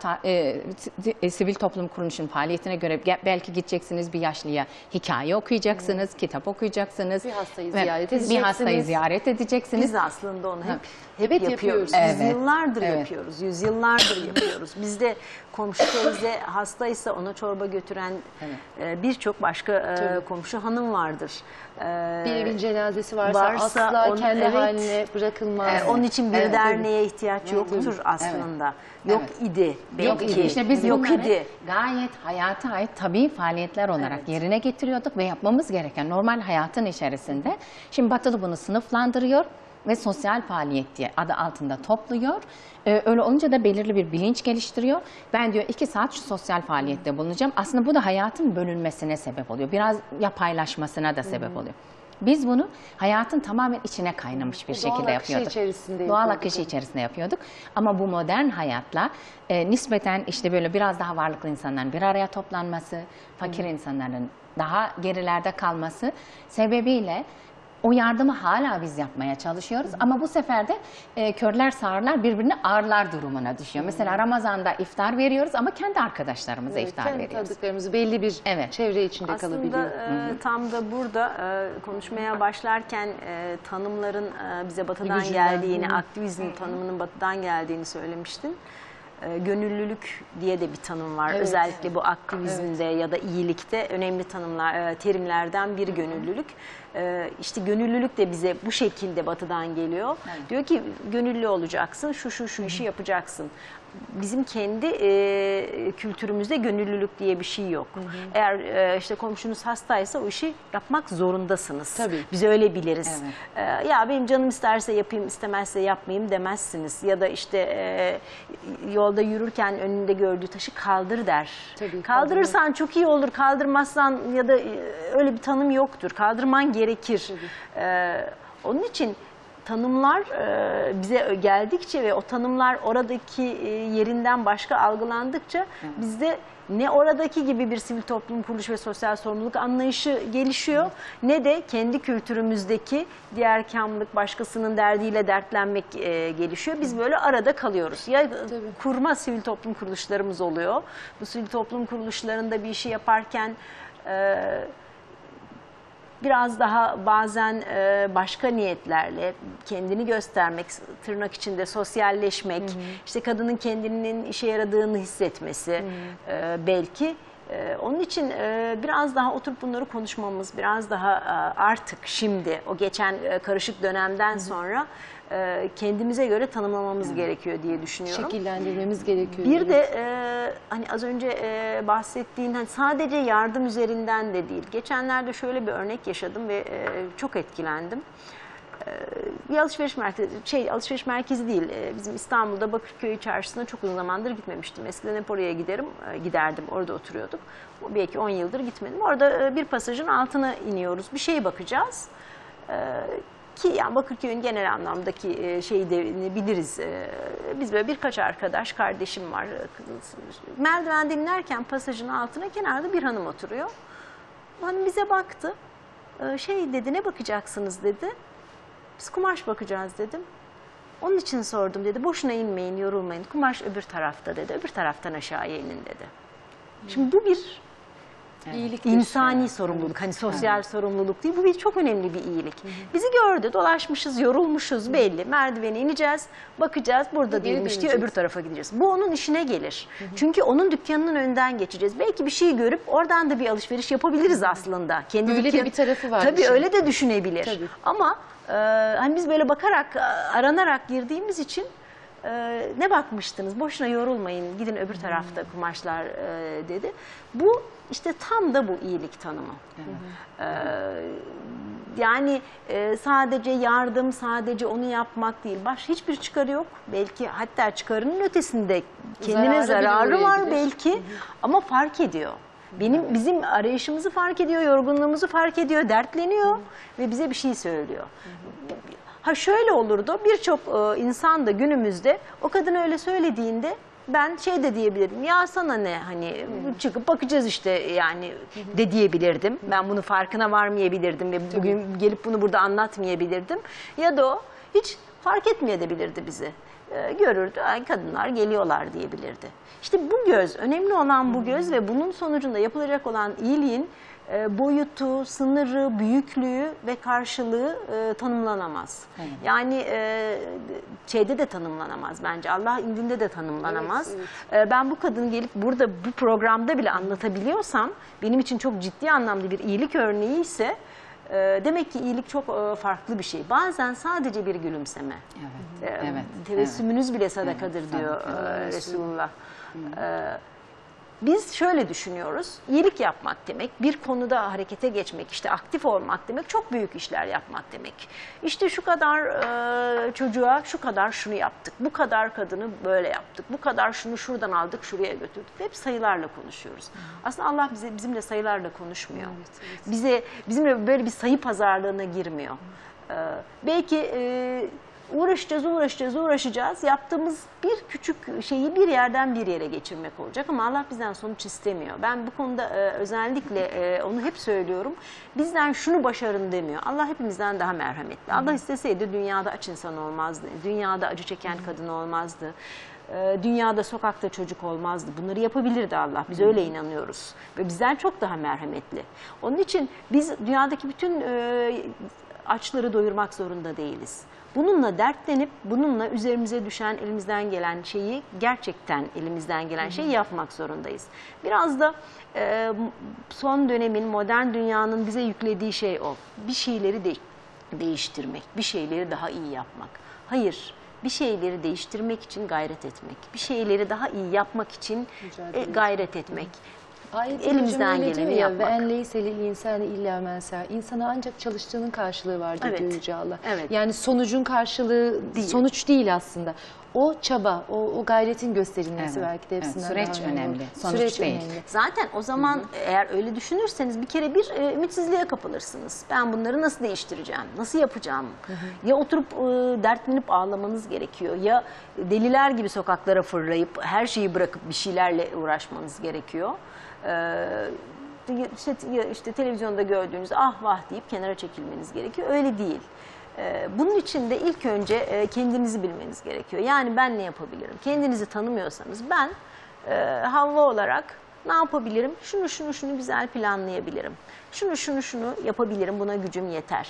sivil toplum kuruluşunun faaliyetine göre belki gideceksiniz, bir yaşlıya hikaye okuyacaksınız, kitap okuyacaksınız. Bir hastayı ziyaret edeceksiniz. Bir hastayı ziyaret edeceksiniz. Biz aslında onu hep Evet, yapıyoruz. yapıyoruz. Yüzyıllardır yapıyoruz. Yüzyıllardır yapıyoruz. Bizde komşu teyze hastaysa ona çorba götüren birçok başka komşu hanım vardır. Bir evin cenazesi varsa asla kendi haline bırakılmaz. Onun için bir derneğe ihtiyaç yoktur aslında. Yok idi. Belki. İşte biz yok bunları idi. gayet hayata ait tabii faaliyetler olarak yerine getiriyorduk ve yapmamız gereken normal hayatın içerisinde. Şimdi Batılı bunu sınıflandırıyor ve sosyal faaliyet diye adı altında topluyor. Öyle olunca da belirli bir bilinç geliştiriyor. Ben diyor 2 saat şu sosyal faaliyette bulunacağım. Aslında bu da hayatın bölünmesine sebep oluyor. Biraz yapaylaşmasına da sebep oluyor. Biz bunu hayatın tamamen içine kaynamış bir şekilde yapıyorduk. Doğal akışı içerisinde yapıyorduk. Ama bu modern hayatla nispeten işte böyle biraz daha varlıklı insanların bir araya toplanması, fakir insanların daha gerilerde kalması sebebiyle o yardımı hala biz yapmaya çalışıyoruz ama bu sefer de körler sağırlar birbirini ağırlar durumuna düşüyor. Mesela Ramazan'da iftar veriyoruz ama kendi arkadaşlarımıza iftar veriyoruz. Kendi tanıdıklarımız belli bir çevre içinde aslında kalabiliyor. Tam da burada konuşmaya başlarken tanımların bize batıdan Gücünden. geldiğini, aktivizm tanımının batıdan geldiğini söylemiştin. Gönüllülük diye de bir tanım var. Özellikle bu aktivizmde ya da iyilikte önemli terimlerden biri gönüllülük. İşte gönüllülük de bize bu şekilde batıdan geliyor. Diyor ki gönüllü olacaksın, şu işi yapacaksın. bizim kendi kültürümüzde gönüllülük diye bir şey yok. Eğer işte komşunuz hastaysa o işi yapmak zorundasınız. Tabii. Biz öyle biliriz. Evet. Ya benim canım isterse yapayım, istemezse yapmayayım demezsiniz. Ya da işte yolda yürürken önünde gördüğü taşı kaldır der. Tabii, Kaldırırsan çok iyi olur, kaldırmazsan ya da öyle bir tanım yoktur. Kaldırman gerekir. Onun için tanımlar bize geldikçe ve o tanımlar oradaki yerinden başka algılandıkça bizde ne oradaki gibi bir sivil toplum kuruluşu ve sosyal sorumluluk anlayışı gelişiyor, ne de kendi kültürümüzdeki diğer kamlık, başkasının derdiyle dertlenmek gelişiyor. Biz böyle arada kalıyoruz. Ya kurma sivil toplum kuruluşlarımız oluyor. Bu sivil toplum kuruluşlarında bir işi yaparken biraz daha bazen başka niyetlerle kendini göstermek, tırnak içinde sosyalleşmek, işte kadının kendinin işe yaradığını hissetmesi belki. Onun için biraz daha oturup bunları konuşmamız, biraz daha artık şimdi o geçen karışık dönemden sonra kendimize göre tanımlamamız gerekiyor diye düşünüyorum. Şekillendirmemiz gerekiyor. Bir de hani az önce bahsettiğin hani sadece yardım üzerinden de değil. Geçenlerde şöyle bir örnek yaşadım ve çok etkilendim. Bir alışveriş merkezi değil. Bizim İstanbul'da Bakırköy çarşısına çok uzun zamandır gitmemiştim. Eskiden hep oraya giderdim. Orada oturuyorduk. Belki 10 yıldır gitmedim. Orada bir pasajın altına iniyoruz. Bir şeye bakacağız. Ki yani Bakırköy'ün genel anlamdaki şeyi de biliriz. Biz böyle birkaç arkadaş, kardeşim var. Merdivenden inerken pasajın altına kenarda bir hanım oturuyor. O hanım bize baktı. Dedi, ne bakacaksınız dedi. Biz kumaş bakacağız dedim. Onun için sordum dedi. Boşuna inmeyin, yorulmayın. Kumaş öbür tarafta dedi. Öbür taraftan aşağıya inin dedi. Şimdi bu bir İyilik insani sorumluluk, hani sosyal sorumluluk değil. Bu bir çok önemli bir iyilik. Bizi gördü, dolaşmışız, yorulmuşuz belli. Merdivene ineceğiz, bakacağız, burada değilmiş diye öbür tarafa gideceğiz. Bu onun işine gelir. Çünkü onun dükkanının önünden geçeceğiz. Belki bir şey görüp oradan da bir alışveriş yapabiliriz aslında. Böyle de bir tarafı var. Tabii öyle de düşünebilir. Tabii. Ama hani biz böyle bakarak, aranarak girdiğimiz için ne bakmıştınız? Boşuna yorulmayın, gidin öbür tarafta kumaşlar dedi. Bu işte tam da bu iyilik tanımı. Yani sadece yardım, sadece onu yapmak değil. Hiçbir çıkarı yok. Belki hatta çıkarının ötesinde kendine zararı var belki. Ama fark ediyor. Bizim arayışımızı fark ediyor, yorgunluğumuzu fark ediyor, dertleniyor ve bize bir şey söylüyor. Ha şöyle olurdu, birçok insan da günümüzde o kadın öyle söylediğinde ben de diyebilirdim, ya sana ne, hani çıkıp bakacağız işte yani de diyebilirdim. Ben bunun farkına varmayabilirdim ve bugün gelip bunu burada anlatmayabilirdim. Ya da o hiç fark etmeyebilirdi bizi. Görürdü, kadınlar geliyorlar diyebilirdi. İşte bu göz, önemli olan bu göz ve bunun sonucunda yapılacak olan iyiliğin boyutu, sınırı, büyüklüğü ve karşılığı tanımlanamaz. Evet. Yani şeyde de tanımlanamaz bence. Allah indinde de tanımlanamaz. Evet, evet. Ben bu kadını gelip burada bu programda bile anlatabiliyorsam benim için çok ciddi anlamda bir iyilik örneği ise demek ki iyilik çok farklı bir şey. Bazen sadece bir gülümseme. Evet. Tebessümünüz bile sadakadır diyor Resulullah. Biz şöyle düşünüyoruz, iyilik yapmak demek, bir konuda harekete geçmek, işte aktif olmak demek, çok büyük işler yapmak demek. İşte şu kadar çocuğa şu kadar şunu yaptık, bu kadar kadını böyle yaptık, bu kadar şunu şuradan aldık, şuraya götürdük. Hep sayılarla konuşuyoruz. Aslında Allah bizimle sayılarla konuşmuyor. Bizimle böyle bir sayı pazarlığına girmiyor. Belki uğraşacağız. Yaptığımız bir küçük şeyi bir yerden bir yere geçirmek olacak ama Allah bizden sonuç istemiyor. Ben bu konuda özellikle onu hep söylüyorum. Bizden şunu başarın demiyor. Allah hepimizden daha merhametli. Allah isteseydi dünyada aç insan olmazdı. Dünyada acı çeken kadın olmazdı. Dünyada sokakta çocuk olmazdı. Bunları yapabilirdi Allah. Biz öyle inanıyoruz. Ve bizden çok daha merhametli. Onun için biz dünyadaki bütün açları doyurmak zorunda değiliz. Bununla dertlenip, bununla üzerimize düşen, elimizden gelen şeyi, gerçekten elimizden gelen şeyi yapmak zorundayız. Biraz da son dönemin, modern dünyanın bize yüklediği şey o. Bir şeyleri değiştirmek, bir şeyleri daha iyi yapmak. Hayır, bir şeyleri değiştirmek için gayret etmek, bir şeyleri daha iyi yapmak için gayret etmek. Ayet-i Elimizden Kerime'de geleni diyor ya, yapmak. Ve en leyselil insani illa men sâ. İnsana ancak çalıştığının karşılığı vardır Evet. diyor Yüce Allah. Evet. Yani sonucun karşılığı sonuç değil aslında. O çaba, o gayretin gösterilmesi Evet, belki de evet. hepsinden Süreç daha önemli. önemli, sonuç Süreç değil. önemli. Zaten o zaman eğer öyle düşünürseniz bir kere ümitsizliğe kapılırsınız. Ben bunları nasıl değiştireceğim, nasıl yapacağım? Ya oturup dertlenip ağlamanız gerekiyor, ya deliler gibi sokaklara fırlayıp her şeyi bırakıp bir şeylerle uğraşmanız gerekiyor. İşte televizyonda gördüğünüz ah vah deyip kenara çekilmeniz gerekiyor. Öyle değil. Bunun için de ilk önce kendinizi bilmeniz gerekiyor. Yani ben ne yapabilirim? Kendinizi tanımıyorsanız ben Havva olarak ne yapabilirim? Şunu güzel planlayabilirim. Şunu yapabilirim. Buna gücüm yeter.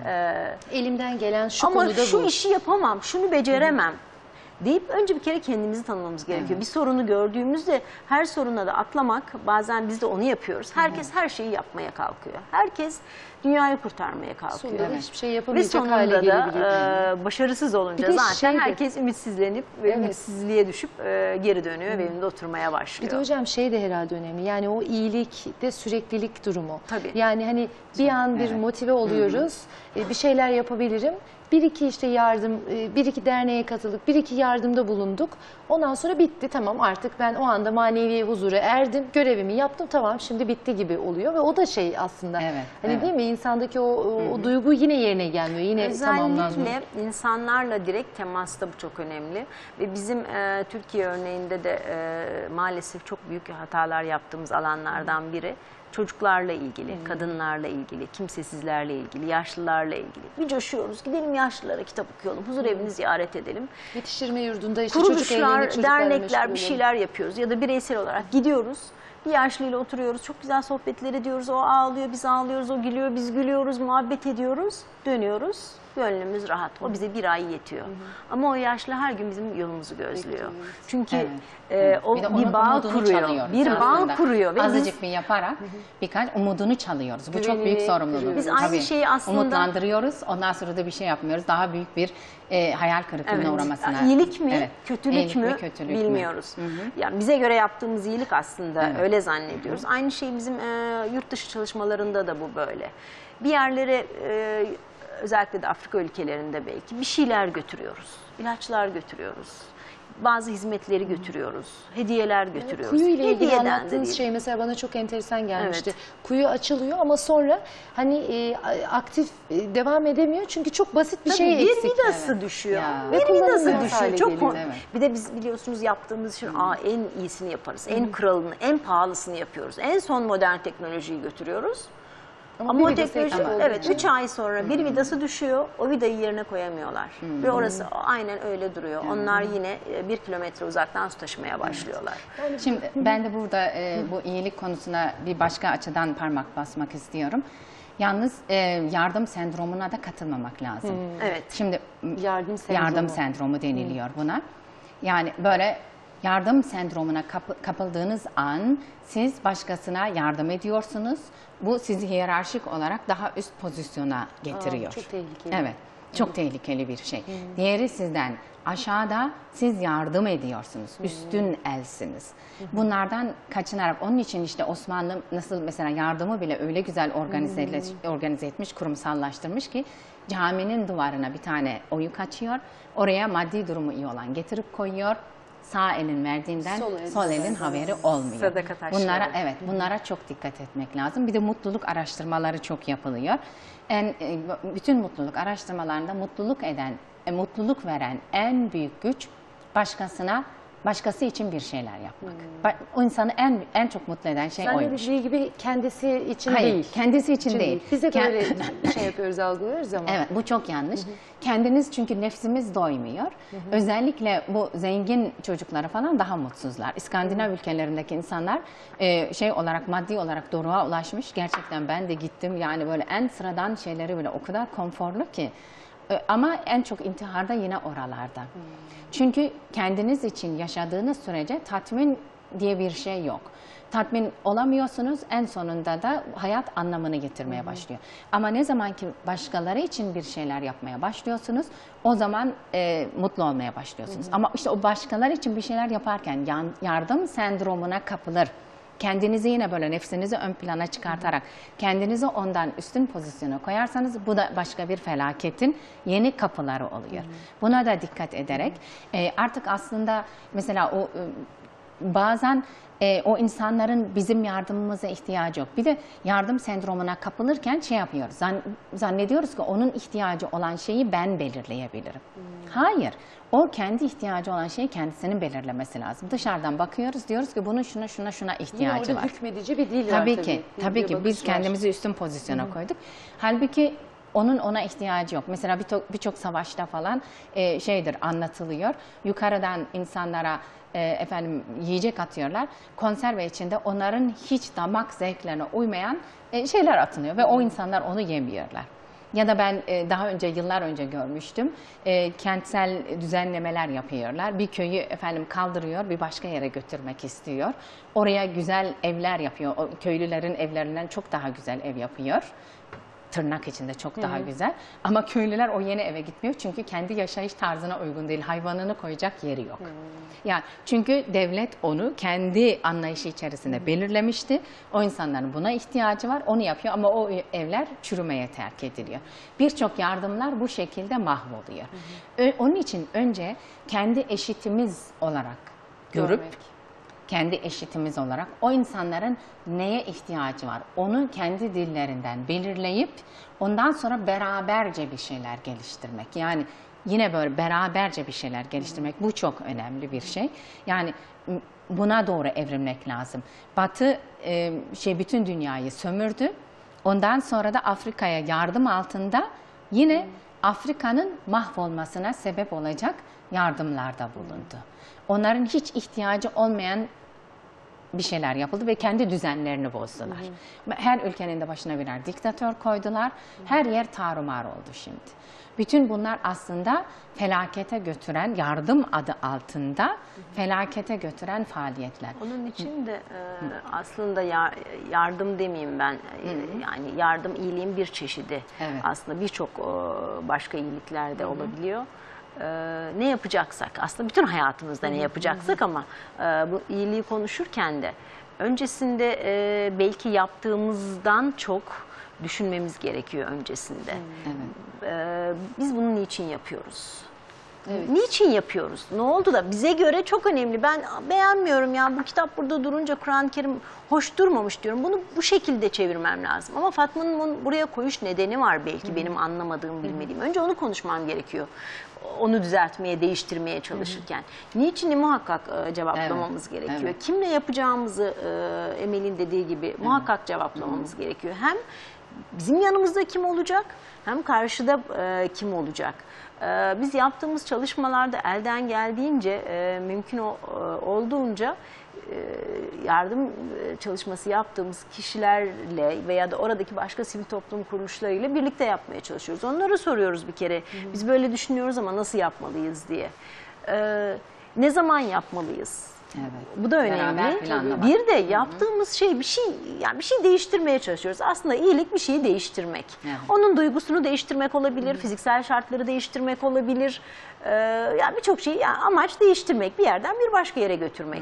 Elimden gelen şu Ama konuda şu bu. işi yapamam, şunu beceremem deyip önce bir kere kendimizi tanımamız gerekiyor. Evet. Bir sorunu gördüğümüzde her soruna da atlamak, bazen biz de onu yapıyoruz. Herkes her şeyi yapmaya kalkıyor. Herkes dünyayı kurtarmaya kalkıyor. Sonunda hiçbir şey Ve yapamayacak hale sonunda gelebiliyor. da başarısız olunca Bir de zaten şey de- herkes ümitsizlenip ve Evet. ümitsizliğe düşüp geri dönüyor ve evinde oturmaya Bir başlıyor. de hocam şey de herhalde önemli. Yani o iyilikte süreklilik durumu. Tabii. Yani hani bir an bir Evet. motive oluyoruz. Bir şeyler yapabilirim. Bir iki işte yardım, bir iki derneğe katıldık, bir iki yardımda bulunduk. Ondan sonra bitti, tamam, artık ben o anda manevi huzura erdim, görevimi yaptım, tamam şimdi bitti gibi oluyor ve o da şey aslında. Evet, Hani evet. değil mi, insandaki o duygu yine yerine gelmiyor, yine tamamlanmıyor. Özellikle insanlarla direkt temasta bu çok önemli ve bizim Türkiye örneğinde de maalesef çok büyük hatalar yaptığımız alanlardan biri çocuklarla ilgili, kadınlarla ilgili, kimsesizlerle ilgili, yaşlılarla ilgili. Bir coşuyoruz, gidelim yaşlılara kitap okuyalım, huzur evini ziyaret edelim. Yetiştirme yurdunda işte çocuk evlerinde Kuruluşlar, çocuklarla dernekler meşgul bir olalım. şeyler yapıyoruz ya da bireysel olarak gidiyoruz. Bir yaşlıyla oturuyoruz, çok güzel sohbetler ediyoruz. O ağlıyor, biz ağlıyoruz, o gülüyor, biz gülüyoruz, muhabbet ediyoruz. Dönüyoruz, gönlümüz rahat. O bize bir ay yetiyor. Ama o yaşlı her gün bizim yolumuzu gözlüyor. Çünkü o Bir de bir onun bağ umudunu kuruyor. çalıyoruz Bir aslında. bağ kuruyor. Ve Azıcık bir yaparak birkaç umudunu çalıyoruz. Bu çok büyük sorumluluk. Biz aynı Tabii. şeyi aslında- Umutlandırıyoruz. Ondan sonra da bir şey yapmıyoruz. Daha büyük bir hayal kırıklığına Evet. uğramasına. İyilik mi, Evet. kötülük İyilik mü mi, kötülük mü? bilmiyoruz. Yani bize göre yaptığımız iyilik aslında Evet. öyle zannediyoruz. Aynı şey bizim yurt dışı çalışmalarında da bu böyle. Bir yerlere özellikle de Afrika ülkelerinde belki bir şeyler götürüyoruz. İlaçlar götürüyoruz. Bazı hizmetleri götürüyoruz. Hediyeler götürüyoruz. Kuyu ile ilgili Hediyeden de anlattığınız değil. şey mesela bana çok enteresan gelmişti. Evet. Kuyu açılıyor ama sonra hani aktif devam edemiyor çünkü çok basit bir Tabii şey bir eksik. vidası düşüyor. Ya. Bir Ve vidası kullanılmaz düşüyor. hale Çok geliyor. Evet. Bir de biz biliyorsunuz yaptığımız için en iyisini yaparız. En kralını, en pahalısını yapıyoruz. En son modern teknolojiyi götürüyoruz. Ama bir o vidası teknoloji eksik olduğu evet için. 3 ay sonra bir vidası düşüyor. O vidayı yerine koyamıyorlar. Ve orası aynen öyle duruyor. Onlar yine 1 kilometre uzaktan su taşımaya başlıyorlar. Şimdi ben de burada bu iyilik konusuna bir başka açıdan parmak basmak istiyorum. Yalnız yardım sendromuna da katılmamak lazım. Evet. Şimdi Yardım sendromu deniliyor buna. Yani böyle yardım sendromuna kapıldığınız an siz başkasına yardım ediyorsunuz. Bu sizi hiyerarşik olarak daha üst pozisyona getiriyor. çok tehlikeli. Evet, çok tehlikeli bir şey. Diğeri sizden aşağıda, siz yardım ediyorsunuz. Üstün elsiniz. Bunlardan kaçınarak, onun için işte Osmanlı nasıl mesela yardımı bile öyle güzel organize etmiş, kurumsallaştırmış ki caminin duvarına bir tane oyuk açıyor. Oraya maddi durumu iyi olan getirip koyuyor. Sağ elin verdiğinden sol elin haberi olmuyor. Sadaka taşları. Bunlara çok dikkat etmek lazım. Bir de mutluluk araştırmaları çok yapılıyor. Bütün mutluluk araştırmalarında mutluluk veren en büyük güç başkası için bir şeyler yapmak. O insanı en çok mutlu eden şey oymuş. Zannedildiği gibi kendisi için Hayır, değil. kendisi için değil. Biz de böyle şey yapıyoruz, algılıyoruz ama. Evet, bu çok yanlış. Kendiniz çünkü nefsimiz doymuyor. Özellikle bu zengin çocuklara falan daha mutsuzlar. İskandinav ülkelerindeki insanlar maddi olarak doruğa ulaşmış. Gerçekten ben de gittim. Yani böyle en sıradan şeyleri bile o kadar konforlu ki. Ama en çok intiharda yine oralarda. Çünkü kendiniz için yaşadığınız sürece tatmin diye bir şey yok. Tatmin olamıyorsunuz, en sonunda da hayat anlamını getirmeye başlıyor. Ama ne zaman ki başkaları için bir şeyler yapmaya başlıyorsunuz, o zaman mutlu olmaya başlıyorsunuz. Ama işte o başkaları için bir şeyler yaparken yardım sendromuna kapılır. Kendinizi yine böyle nefsinizi ön plana çıkartarak kendinizi ondan üstün pozisyona koyarsanız bu da başka bir felaketin yeni kapıları oluyor. Buna da dikkat ederek artık aslında mesela o bazen o insanların bizim yardımımıza ihtiyacı yok. Bir de yardım sendromuna kapılırken şey yapıyoruz. Zannediyoruz ki onun ihtiyacı olan şeyi ben belirleyebilirim. Hayır. O kendi ihtiyacı olan şeyi kendisinin belirlemesi lazım. Dışarıdan bakıyoruz, diyoruz ki bunun şuna ihtiyacı Yine var. orada hükmedici bir dil var Tabii tabii. ki. Bir Tabii ki bakış biz var. kendimizi üstün pozisyona koyduk. Halbuki onun ona ihtiyacı yok. Mesela birçok savaşta falan şeydir anlatılıyor. Yukarıdan insanlara yiyecek atıyorlar. Konserve içinde onların hiç damak zevklerine uymayan şeyler atılıyor ve o insanlar onu yemiyorlar. Ya da ben yıllar önce görmüştüm. Kentsel düzenlemeler yapıyorlar. Bir köyü kaldırıyor, bir başka yere götürmek istiyor. Oraya güzel evler yapıyor. O köylülerin evlerinden çok daha güzel ev yapıyor. Tırnak içinde çok daha güzel. Ama köylüler o yeni eve gitmiyor çünkü kendi yaşayış tarzına uygun değil. Hayvanını koyacak yeri yok. Yani çünkü devlet onu kendi anlayışı içerisinde belirlemişti. O insanların buna ihtiyacı var. Onu yapıyor ama o evler çürümeye terk ediliyor. Birçok yardımlar bu şekilde mahvoluyor. Onun için önce kendi eşitimiz olarak görüp kendi eşitimiz olarak o insanların neye ihtiyacı var onu kendi dillerinden belirleyip ondan sonra beraberce bir şeyler geliştirmek. Yani yine böyle beraberce bir şeyler geliştirmek bu çok önemli bir şey. Yani buna doğru evrilmek lazım. Batı bütün dünyayı sömürdü. Ondan sonra da Afrika'ya yardım altında yine Afrika'nın mahvolmasına sebep olacak yardımlarda bulundu. Onların hiç ihtiyacı olmayan bir şeyler yapıldı ve kendi düzenlerini bozdular. Her ülkenin de başına birer diktatör koydular. Her yer tarumar oldu şimdi. Bütün bunlar aslında felakete götüren, yardım adı altında felakete götüren faaliyetler. Onun için de aslında yardım demeyeyim ben, yani yardım iyiliğin bir çeşidi. Evet. Aslında birçok başka iyilikler de olabiliyor. Ne yapacaksak, aslında bütün hayatımızda ne yapacaksak ama bu iyiliği konuşurken de öncesinde belki yaptığımızdan çok düşünmemiz gerekiyor öncesinde. Biz bunu niçin yapıyoruz? Evet. Niçin yapıyoruz? Ne oldu da bize göre çok önemli. Ben beğenmiyorum ya bu kitap burada durunca Kur'an-ı Kerim hoş durmamış diyorum. Bunu bu şekilde çevirmem lazım. Ama Fatma'nın buraya koyuş nedeni var belki benim anlamadığım, bilmediğim. Önce onu konuşmam gerekiyor. Onu düzeltmeye, değiştirmeye çalışırken. Niçini muhakkak cevaplamamız gerekiyor. Evet. Kimle yapacağımızı Emel'in dediği gibi muhakkak cevaplamamız gerekiyor. Hem bizim yanımızda kim olacak hem karşıda kim olacak. Biz yaptığımız çalışmalarda elden geldiğince mümkün olduğunca yardım çalışması yaptığımız kişilerle veya da oradaki başka sivil toplum kuruluşlarıyla birlikte yapmaya çalışıyoruz. Onlara soruyoruz bir kere. Biz böyle düşünüyoruz ama nasıl yapmalıyız diye. Ne zaman yapmalıyız? Evet. Bu da önemli. Bir de yaptığımız şey bir şey değiştirmeye çalışıyoruz. Aslında iyilik bir şeyi değiştirmek. Evet. Onun duygusunu değiştirmek olabilir, fiziksel şartları değiştirmek olabilir. Yani birçok şey, yani amaç değiştirmek, bir yerden bir başka yere götürmek.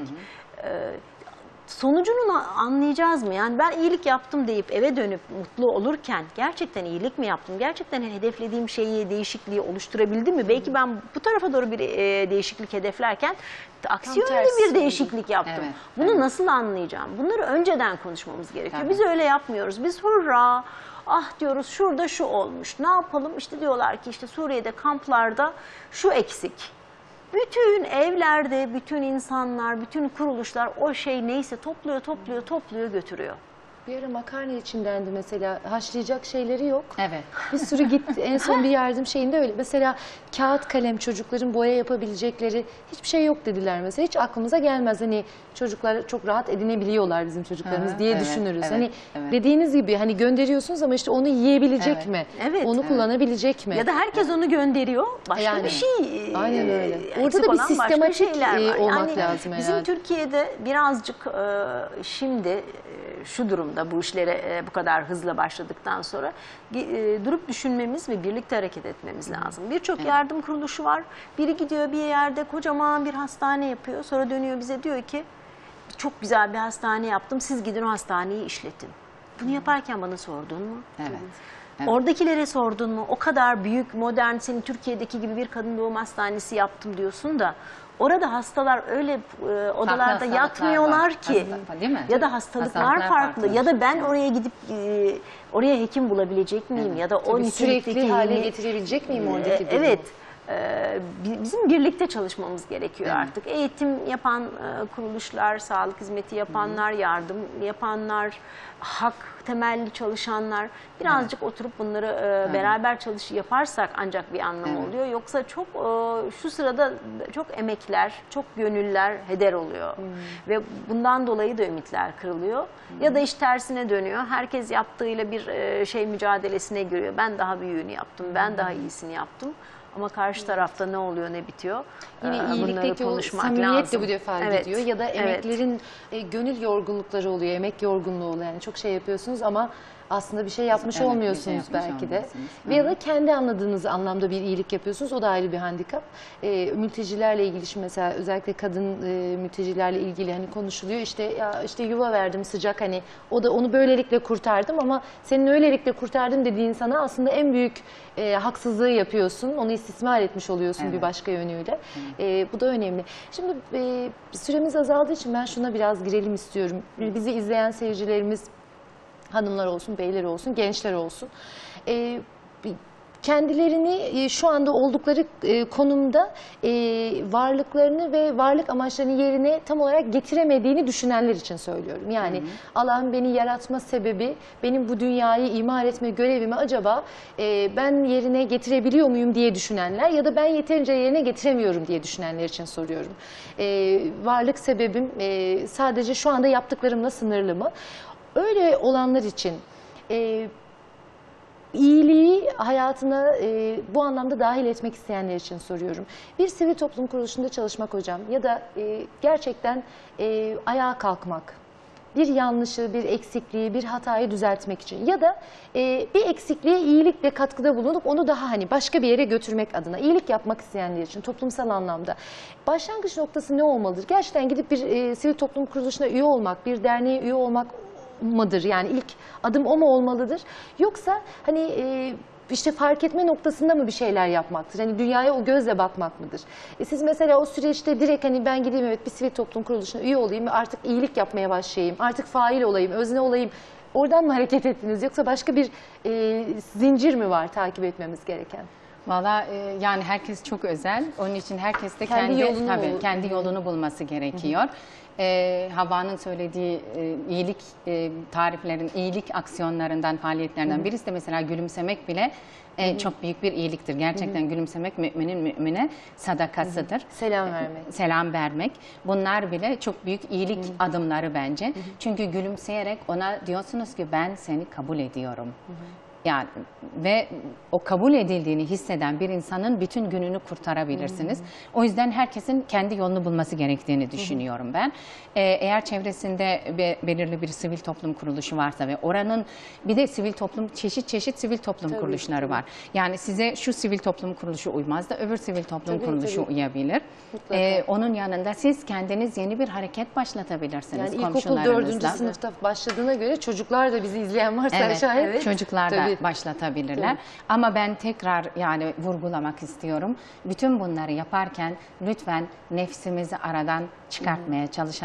Sonucunu anlayacağız mı? Yani ben iyilik yaptım deyip eve dönüp mutlu olurken gerçekten iyilik mi yaptım? Gerçekten hedeflediğim şeyi, değişikliği oluşturabildim mi? Belki ben bu tarafa doğru bir değişiklik hedeflerken aksi yönde bir değişiklik yaptım. Evet, Bunu nasıl anlayacağım? Bunları önceden konuşmamız gerekiyor. Biz öyle yapmıyoruz. Biz hurra, ah diyoruz şurada şu olmuş. Ne yapalım? İşte diyorlar ki işte Suriye'de kamplarda şu eksik. Bütün evlerde, bütün insanlar, bütün kuruluşlar o şey neyse topluyor götürüyor. Bir ara makarna için dendi mesela. Haşlayacak şeyleri yok. Evet. Bir sürü gitti. En son bir yardım şeyinde öyle. Mesela kağıt kalem, çocukların boya yapabilecekleri hiçbir şey yok dediler mesela. Hiç aklımıza gelmez. Hani çocuklar çok rahat edinebiliyorlar bizim çocuklarımız Hı, diye evet, düşünürüz. evet, Hani evet. dediğiniz gibi hani gönderiyorsunuz ama işte onu yiyebilecek Evet. mi? Evet, Onu evet. kullanabilecek mi? Ya da herkes onu gönderiyor. Başka Yani. bir şey. Aynen öyle. Orada eksik da bir olan başka sistematik, şeyler var. olmak lazım Bizim herhalde. Türkiye'de birazcık şimdi şu durumda bu işlere bu kadar hızla başladıktan sonra durup düşünmemiz ve birlikte hareket etmemiz lazım. Birçok yardım kuruluşu var. Biri gidiyor bir yerde kocaman bir hastane yapıyor. Sonra dönüyor bize diyor ki çok güzel bir hastane yaptım. Siz gidin o hastaneyi işletin. Bunu yaparken bana sordun mu? Evet. Evet. Oradakilere sordun mu? O kadar büyük, modern, senin Türkiye'deki gibi bir kadın doğum hastanesi yaptım diyorsun da orada hastalar öyle odalarda hastalıklar yatmıyorlar var. ki. Değil mi? Ya da hastalıklar Hastalıklar farklı. farklı. Ya da ben oraya gidip oraya hekim bulabilecek miyim? Ya da o Tabii sürekli nitelikteki hale hekimi- getirebilecek miyim oradaki durumu? Evet. Bizim birlikte çalışmamız gerekiyor artık. Eğitim yapan kuruluşlar, sağlık hizmeti yapanlar, yardım yapanlar, hak temelli çalışanlar birazcık oturup bunları beraber yaparsak ancak bir anlamı oluyor. Yoksa çok şu sırada çok emekler, çok gönüller heder oluyor. Ve bundan dolayı da ümitler kırılıyor. Ya da iş tersine dönüyor. Herkes yaptığıyla bir şey mücadelesine giriyor. Ben daha büyüğünü yaptım, ben daha iyisini yaptım. Ama karşı tarafta ne oluyor, ne bitiyor? Yine Bunları iyilikteki o konuşmak samimiyet lazım. de bu defa Evet, gidiyor. Ya da evet. emeklerin gönül yorgunlukları oluyor, emek yorgunluğu oluyor. Yani çok şey yapıyorsunuz ama aslında bir şey yapmış Evet, bir şey olmuyorsunuz yapmış belki de. olmuyorsunuz. Ve ya da kendi anladığınız anlamda bir iyilik yapıyorsunuz. O da ayrı bir handikap. Mültecilerle ilgili şimdi mesela özellikle kadın mültecilerle ilgili hani konuşuluyor. İşte ya işte yuva verdim sıcak hani o da onu böylelikle kurtardım ama senin öylelikle kurtardım dediğin sana aslında en büyük haksızlığı yapıyorsun. Onu istismar etmiş oluyorsun Evet. bir başka yönüyle. Bu da önemli. Şimdi süremiz azaldığı için ben şuna biraz girelim istiyorum. Bizi izleyen seyircilerimiz hanımlar olsun, beyler olsun, gençler olsun. Kendilerini şu anda oldukları konumda varlıklarını ve varlık amaçlarını yerine tam olarak getiremediğini düşünenler için söylüyorum. Yani Allah'ın beni yaratma sebebi, benim bu dünyayı imar etme görevimi acaba ben yerine getirebiliyor muyum diye düşünenler ya da ben yeterince yerine getiremiyorum diye düşünenler için soruyorum. Varlık sebebim sadece şu anda yaptıklarımla sınırlı mı? Öyle olanlar için iyiliği hayatına bu anlamda dahil etmek isteyenler için soruyorum. Bir sivil toplum kuruluşunda çalışmak hocam ya da gerçekten ayağa kalkmak, bir yanlışı, bir eksikliği, bir hatayı düzeltmek için ya da bir eksikliğe iyilikle katkıda bulunup onu daha hani başka bir yere götürmek adına iyilik yapmak isteyenler için toplumsal anlamda başlangıç noktası ne olmalıdır? Gerçekten gidip bir sivil toplum kuruluşuna üye olmak, bir derneğe üye olmak mıdır? Yani ilk adım o mu olmalıdır? Yoksa hani işte fark etme noktasında mı bir şeyler yapmaktır? Hani dünyaya o gözle bakmak mıdır? Siz mesela o süreçte direkt hani ben gideyim evet bir sivil toplum kuruluşuna üye olayım ve artık iyilik yapmaya başlayayım, artık fail olayım, özne olayım. Oradan mı hareket ettiniz? Yoksa başka bir zincir mi var takip etmemiz gereken? Valla yani herkes çok özel. Onun için herkes de kendi yolunu bulması gerekiyor. Havva'nın söylediği iyilik tariflerin, iyilik aksiyonlarından, faaliyetlerinden birisi de mesela gülümsemek bile çok büyük bir iyiliktir. Gerçekten gülümsemek müminin mümine sadakasıdır. Selam vermek. Selam vermek. Bunlar bile çok büyük iyilik adımları bence. Çünkü gülümseyerek ona diyorsunuz ki ben seni kabul ediyorum. Yani ve o kabul edildiğini hisseden bir insanın bütün gününü kurtarabilirsiniz. O yüzden herkesin kendi yolunu bulması gerektiğini düşünüyorum ben. Eğer çevresinde belirli bir sivil toplum kuruluşu varsa ve oranın bir de sivil toplum çeşit sivil toplum kuruluşları var. Yani size şu sivil toplum kuruluşu uymaz da öbür sivil toplum kuruluşu uyabilir. Onun yanında siz kendiniz yeni bir hareket başlatabilirsiniz. Yani ilkokul 4. sınıfta başladığına göre çocuklar da bizi izleyen varsa şayet. Çocuklar da başlatabilirler. Tabii. Ama ben tekrar yani vurgulamak istiyorum. Bütün bunları yaparken lütfen nefsimizi aradan çıkartmaya çalışalım.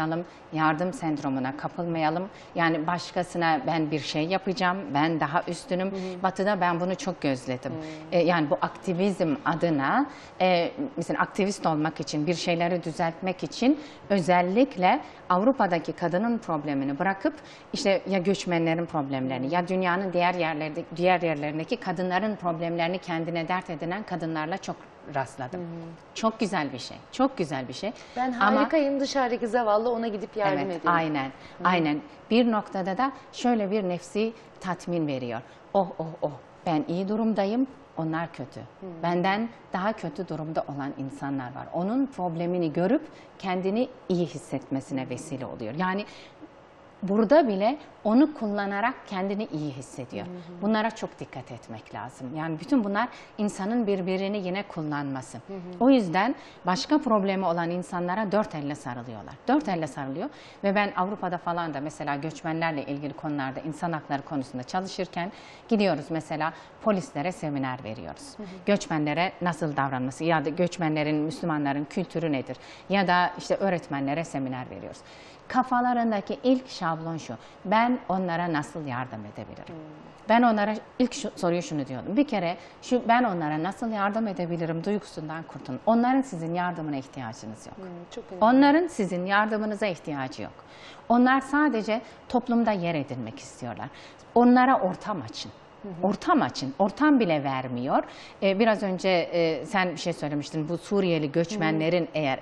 yardım sendromuna kapılmayalım. Yani başkasına ben bir şey yapacağım, ben daha üstünüm. Batı'da ben bunu çok gözledim. Yani bu aktivizm adına, mesela aktivist olmak için, bir şeyleri düzeltmek için özellikle Avrupa'daki kadının problemini bırakıp işte ya göçmenlerin problemlerini ya dünyanın diğer yerlerindeki kadınların problemlerini kendine dert edinen kadınlarla çok rastladım. Çok güzel bir şey. Çok güzel bir şey. Ben Ama harikayım, dışarıdaki zavallı ona gidip yardım evet, ediyorum. aynen. Aynen. Bir noktada da şöyle bir nefsi tatmin veriyor. Oh oh oh, ben iyi durumdayım. Onlar kötü. Benden daha kötü durumda olan insanlar var. Onun problemini görüp kendini iyi hissetmesine vesile oluyor. Yani burada bile onu kullanarak kendini iyi hissediyor. Bunlara çok dikkat etmek lazım. Yani bütün bunlar insanın birbirini yine kullanması. O yüzden başka problemi olan insanlara dört elle sarılıyorlar. Dört elle sarılıyor ve ben Avrupa'da falan da mesela göçmenlerle ilgili konularda insan hakları konusunda çalışırken gidiyoruz mesela polislere seminer veriyoruz. Göçmenlere nasıl davranması ya da göçmenlerin, Müslümanların kültürü nedir ya da işte öğretmenlere seminer veriyoruz. Kafalarındaki ilk şablon şu: ben onlara nasıl yardım edebilirim? Ben onlara ilk soruyu şunu diyordum. Bir kere ben onlara nasıl yardım edebilirim duygusundan kurtulun. Onların sizin yardımına ihtiyacınız yok. Çok önemli. Onların sizin yardımınıza ihtiyacı yok. Onlar sadece toplumda yer edinmek istiyorlar. Onlara ortam açın. Ortam açın. Ortam bile vermiyor. Biraz önce sen bir şey söylemiştin. Bu Suriyeli göçmenlerin eğer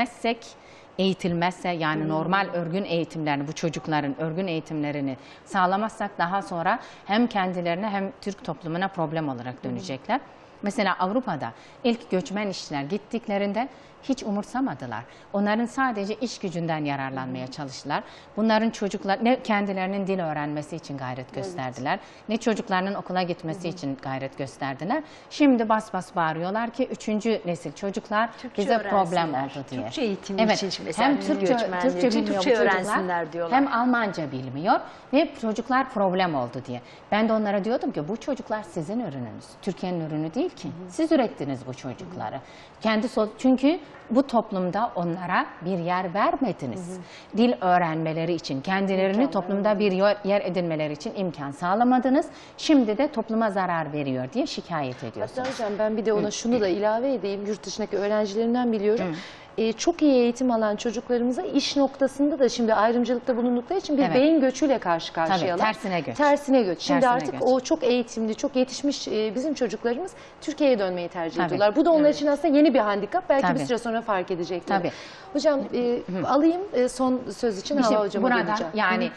eğitilmezse yani normal örgün eğitimlerini, bu çocukların örgün eğitimlerini sağlamazsak daha sonra hem kendilerine hem Türk toplumuna problem olarak dönecekler. Mesela Avrupa'da ilk göçmen işçiler gittiklerinde hiç umursamadılar. Onların sadece iş gücünden yararlanmaya çalıştılar. Bunların çocuklar ne kendilerinin dil öğrenmesi için gayret gösterdiler, ne çocuklarının okula gitmesi için gayret gösterdiler. Şimdi bas bas bağırıyorlar ki 3. nesil çocuklar Türkçe bize problem öğrensinler. oldu diye. Türkçe eğitimi Evet, için mesela hem bizim Türkçe göçmenler için bilmiyor Türkçe bu çocuklar, öğrensinler diyorlar. hem Almanca bilmiyor ve çocuklar problem oldu diye. Ben de onlara diyordum ki bu çocuklar sizin ürününüz. Türkiye'nin ürünü değil ki. Siz ürettiniz bu çocukları. Çünkü bu toplumda onlara bir yer vermediniz. Dil öğrenmeleri için, kendilerini toplumda bir yer edinmeleri için imkan sağlamadınız. Şimdi de topluma zarar veriyor diye şikayet ediyorsunuz. Hatta hocam ben bir de ona şunu da ilave edeyim. Yurt dışındaki öğrencilerimden biliyorum. Çok iyi eğitim alan çocuklarımıza iş noktasında da şimdi ayrımcılıkta bulundukları için bir beyin göçüyle karşı karşıyalar. Tabii, tersine göç. Tersine göç. Şimdi Tersine artık göç. o çok eğitimli, çok yetişmiş bizim çocuklarımız Türkiye'ye dönmeyi tercih ediyorlar. Bu da onlar için aslında yeni bir handikap. Belki bir süre sonra fark edecekler. Tabii. Hocam alayım son söz için Hava Hocam'a buradan geleceğim. yani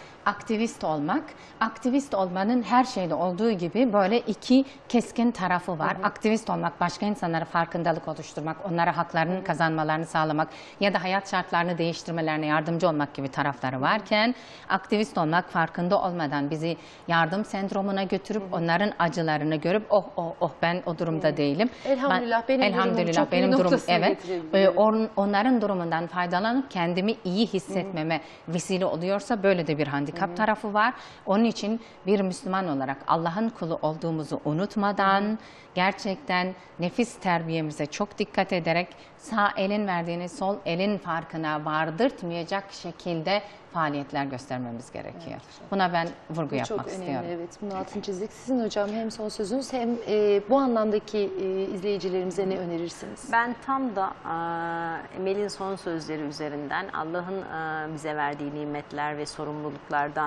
aktivist olmanın her şeyde olduğu gibi böyle iki keskin tarafı var. Aktivist olmak, başka insanlara farkındalık oluşturmak, onlara haklarının kazanmalarını sağlamak ya da hayat şartlarını değiştirmelerine yardımcı olmak gibi tarafları varken, aktivist olmak farkında olmadan bizi yardım sendromuna götürüp onların acılarını görüp oh ben o durumda değilim. Elhamdülillah benim durumum çok iyi noktasına getirebiliyorum. Onların durumundan faydalanıp kendimi iyi hissetmeme vesile oluyorsa böyle de bir handikap tarafı var. Onun için bir Müslüman olarak Allah'ın kulu olduğumuzu unutmadan gerçekten nefis terbiyemize çok dikkat ederek sağ elin verdiğini sol elin farkına vardırtmayacak şekilde faaliyetler göstermemiz gerekiyor. Buna ben vurgu yapmak istiyorum. Çok önemli, evet. Bunun altını çizdik. Sizin hocam hem son sözünüz hem bu anlamdaki izleyicilerimize ne önerirsiniz? Ben tam da Emel'in son sözleri üzerinden Allah'ın bize verdiği nimetler ve sorumluluklardan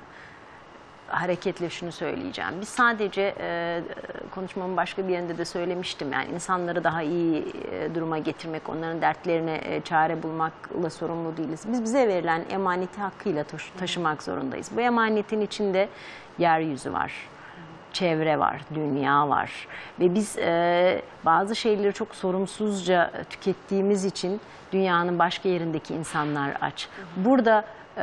hareketle şunu söyleyeceğim. Biz sadece konuşmamın başka bir yerinde de söylemiştim. Yani insanları daha iyi duruma getirmek, onların dertlerine çare bulmakla sorumlu değiliz. Biz bize verilen emaneti hakkıyla taşımak zorundayız. Bu emanetin içinde yeryüzü var, çevre var, dünya var ve biz bazı şeyleri çok sorumsuzca tükettiğimiz için dünyanın başka yerindeki insanlar aç. Burada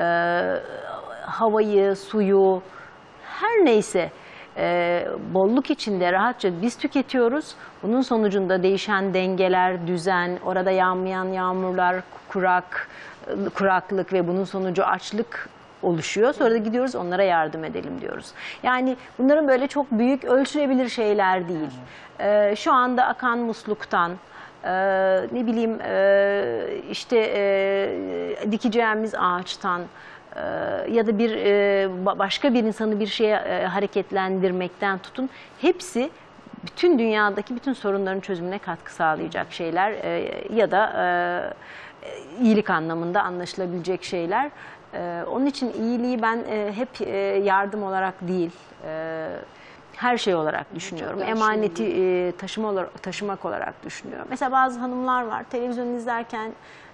havayı, suyu, her neyse bolluk içinde rahatça biz tüketiyoruz. Bunun sonucunda değişen dengeler, düzen, orada yağmayan yağmurlar, kuraklık ve bunun sonucu açlık oluşuyor. Sonra da gidiyoruz onlara yardım edelim diyoruz. Yani bunların böyle çok büyük ölçülebilir şeyler değil. Şu anda akan musluktan ne bileyim işte dikeceğimiz ağaçtan ya da başka bir insanı bir şeye hareketlendirmekten tutun, hepsi bütün dünyadaki bütün sorunların çözümüne katkı sağlayacak şeyler ya da iyilik anlamında anlaşılabilecek şeyler. Onun için iyiliği ben hep yardım olarak değil, her şey olarak düşünüyorum. Emaneti taşımak olarak düşünüyorum. Mesela bazı hanımlar var, televizyon izlerken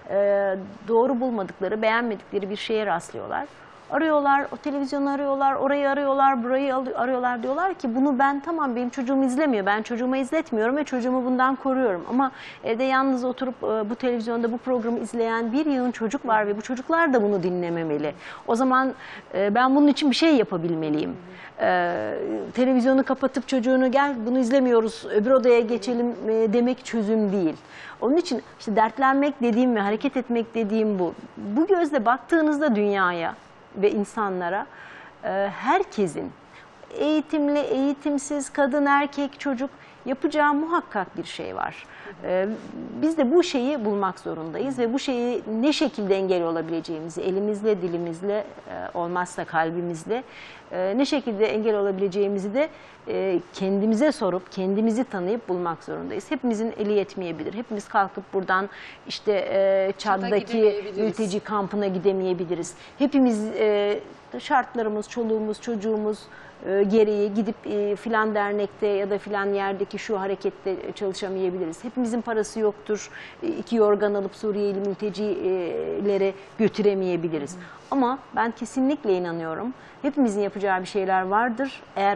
doğru bulmadıkları, beğenmedikleri bir şeye rastlıyorlar. Arıyorlar, o televizyonu arıyorlar, orayı arıyorlar, burayı arıyorlar, diyorlar ki bunu tamam benim çocuğum izlemiyor, ben çocuğuma izletmiyorum ve çocuğumu bundan koruyorum. Ama evde yalnız oturup bu televizyonda bu programı izleyen bir yığın çocuk var ve bu çocuklar da bunu dinlememeli. O zaman ben bunun için bir şey yapabilmeliyim. Televizyonu kapatıp çocuğunu gel bunu izlemiyoruz, öbür odaya geçelim demek çözüm değil. Onun için işte dertlenmek dediğim ve hareket etmek dediğim bu. Bu gözle baktığınızda dünyaya ve insanlara herkesin eğitimli, eğitimsiz, kadın, erkek, çocuk yapacağı muhakkak bir şey var. Biz de bu şeyi bulmak zorundayız ve bu şeyi ne şekilde engel olabileceğimizi elimizle, dilimizle, olmazsa kalbimizle ne şekilde engel olabileceğimizi de kendimize sorup, kendimizi tanıyıp bulmak zorundayız. Hepimizin eli yetmeyebilir. Hepimiz kalkıp buradan işte Çad'daki mülteci kampına gidemeyebiliriz. Hepimiz şartlarımız, çoluğumuz, çocuğumuz gereği gidip filan dernekte ya da filan yerdeki şu harekette çalışamayabiliriz. Hepimizin parası yoktur. 2 yorgan alıp Suriyeli mültecilere götüremeyebiliriz. Ama ben kesinlikle inanıyorum. Hepimizin yapacağı bir şeyler vardır. Eğer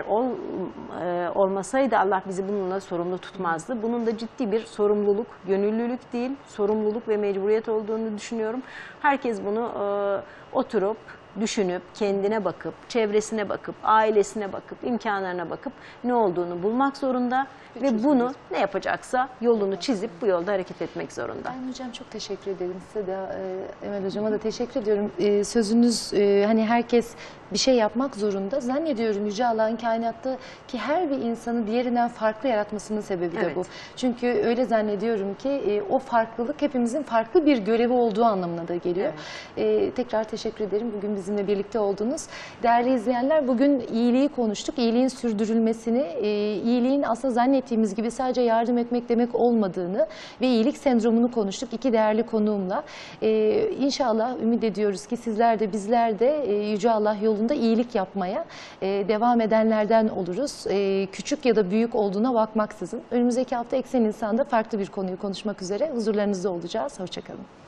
olmasaydı Allah bizi bununla sorumlu tutmazdı. Bunun da ciddi bir sorumluluk, gönüllülük değil, sorumluluk ve mecburiyet olduğunu düşünüyorum. Herkes bunu oturup, düşünüp, kendine bakıp, çevresine bakıp, ailesine bakıp, imkanlarına bakıp ne olduğunu bulmak zorunda ve bunu ne yapacaksa yolunu çizip bu yolda hareket etmek zorunda. Ben hocam çok teşekkür ederim size de, Emel hocama da teşekkür ediyorum. Sözünüz hani herkes bir şey yapmak zorunda. Zannediyorum Yüce Allah'ın kainattaki her bir insanı diğerinden farklı yaratmasının sebebi de bu. Çünkü öyle zannediyorum ki o farklılık hepimizin farklı bir görevi olduğu anlamına da geliyor. Tekrar teşekkür ederim. Bugün bizimle birlikte oldunuz. Değerli izleyenler, bugün iyiliği konuştuk. İyiliğin sürdürülmesini, iyiliğin aslında zannettiğimiz gibi sadece yardım etmek demek olmadığını ve iyilik sendromunu konuştuk 2 değerli konuğumla. İnşallah ümit ediyoruz ki sizler de bizler de Yüce Allah yolunda iyilik yapmaya devam edenlerden oluruz. Küçük ya da büyük olduğuna bakmaksızın. Önümüzdeki hafta Eksen İnsan'da farklı bir konuyu konuşmak üzere huzurlarınızda olacağız. Hoşça kalın.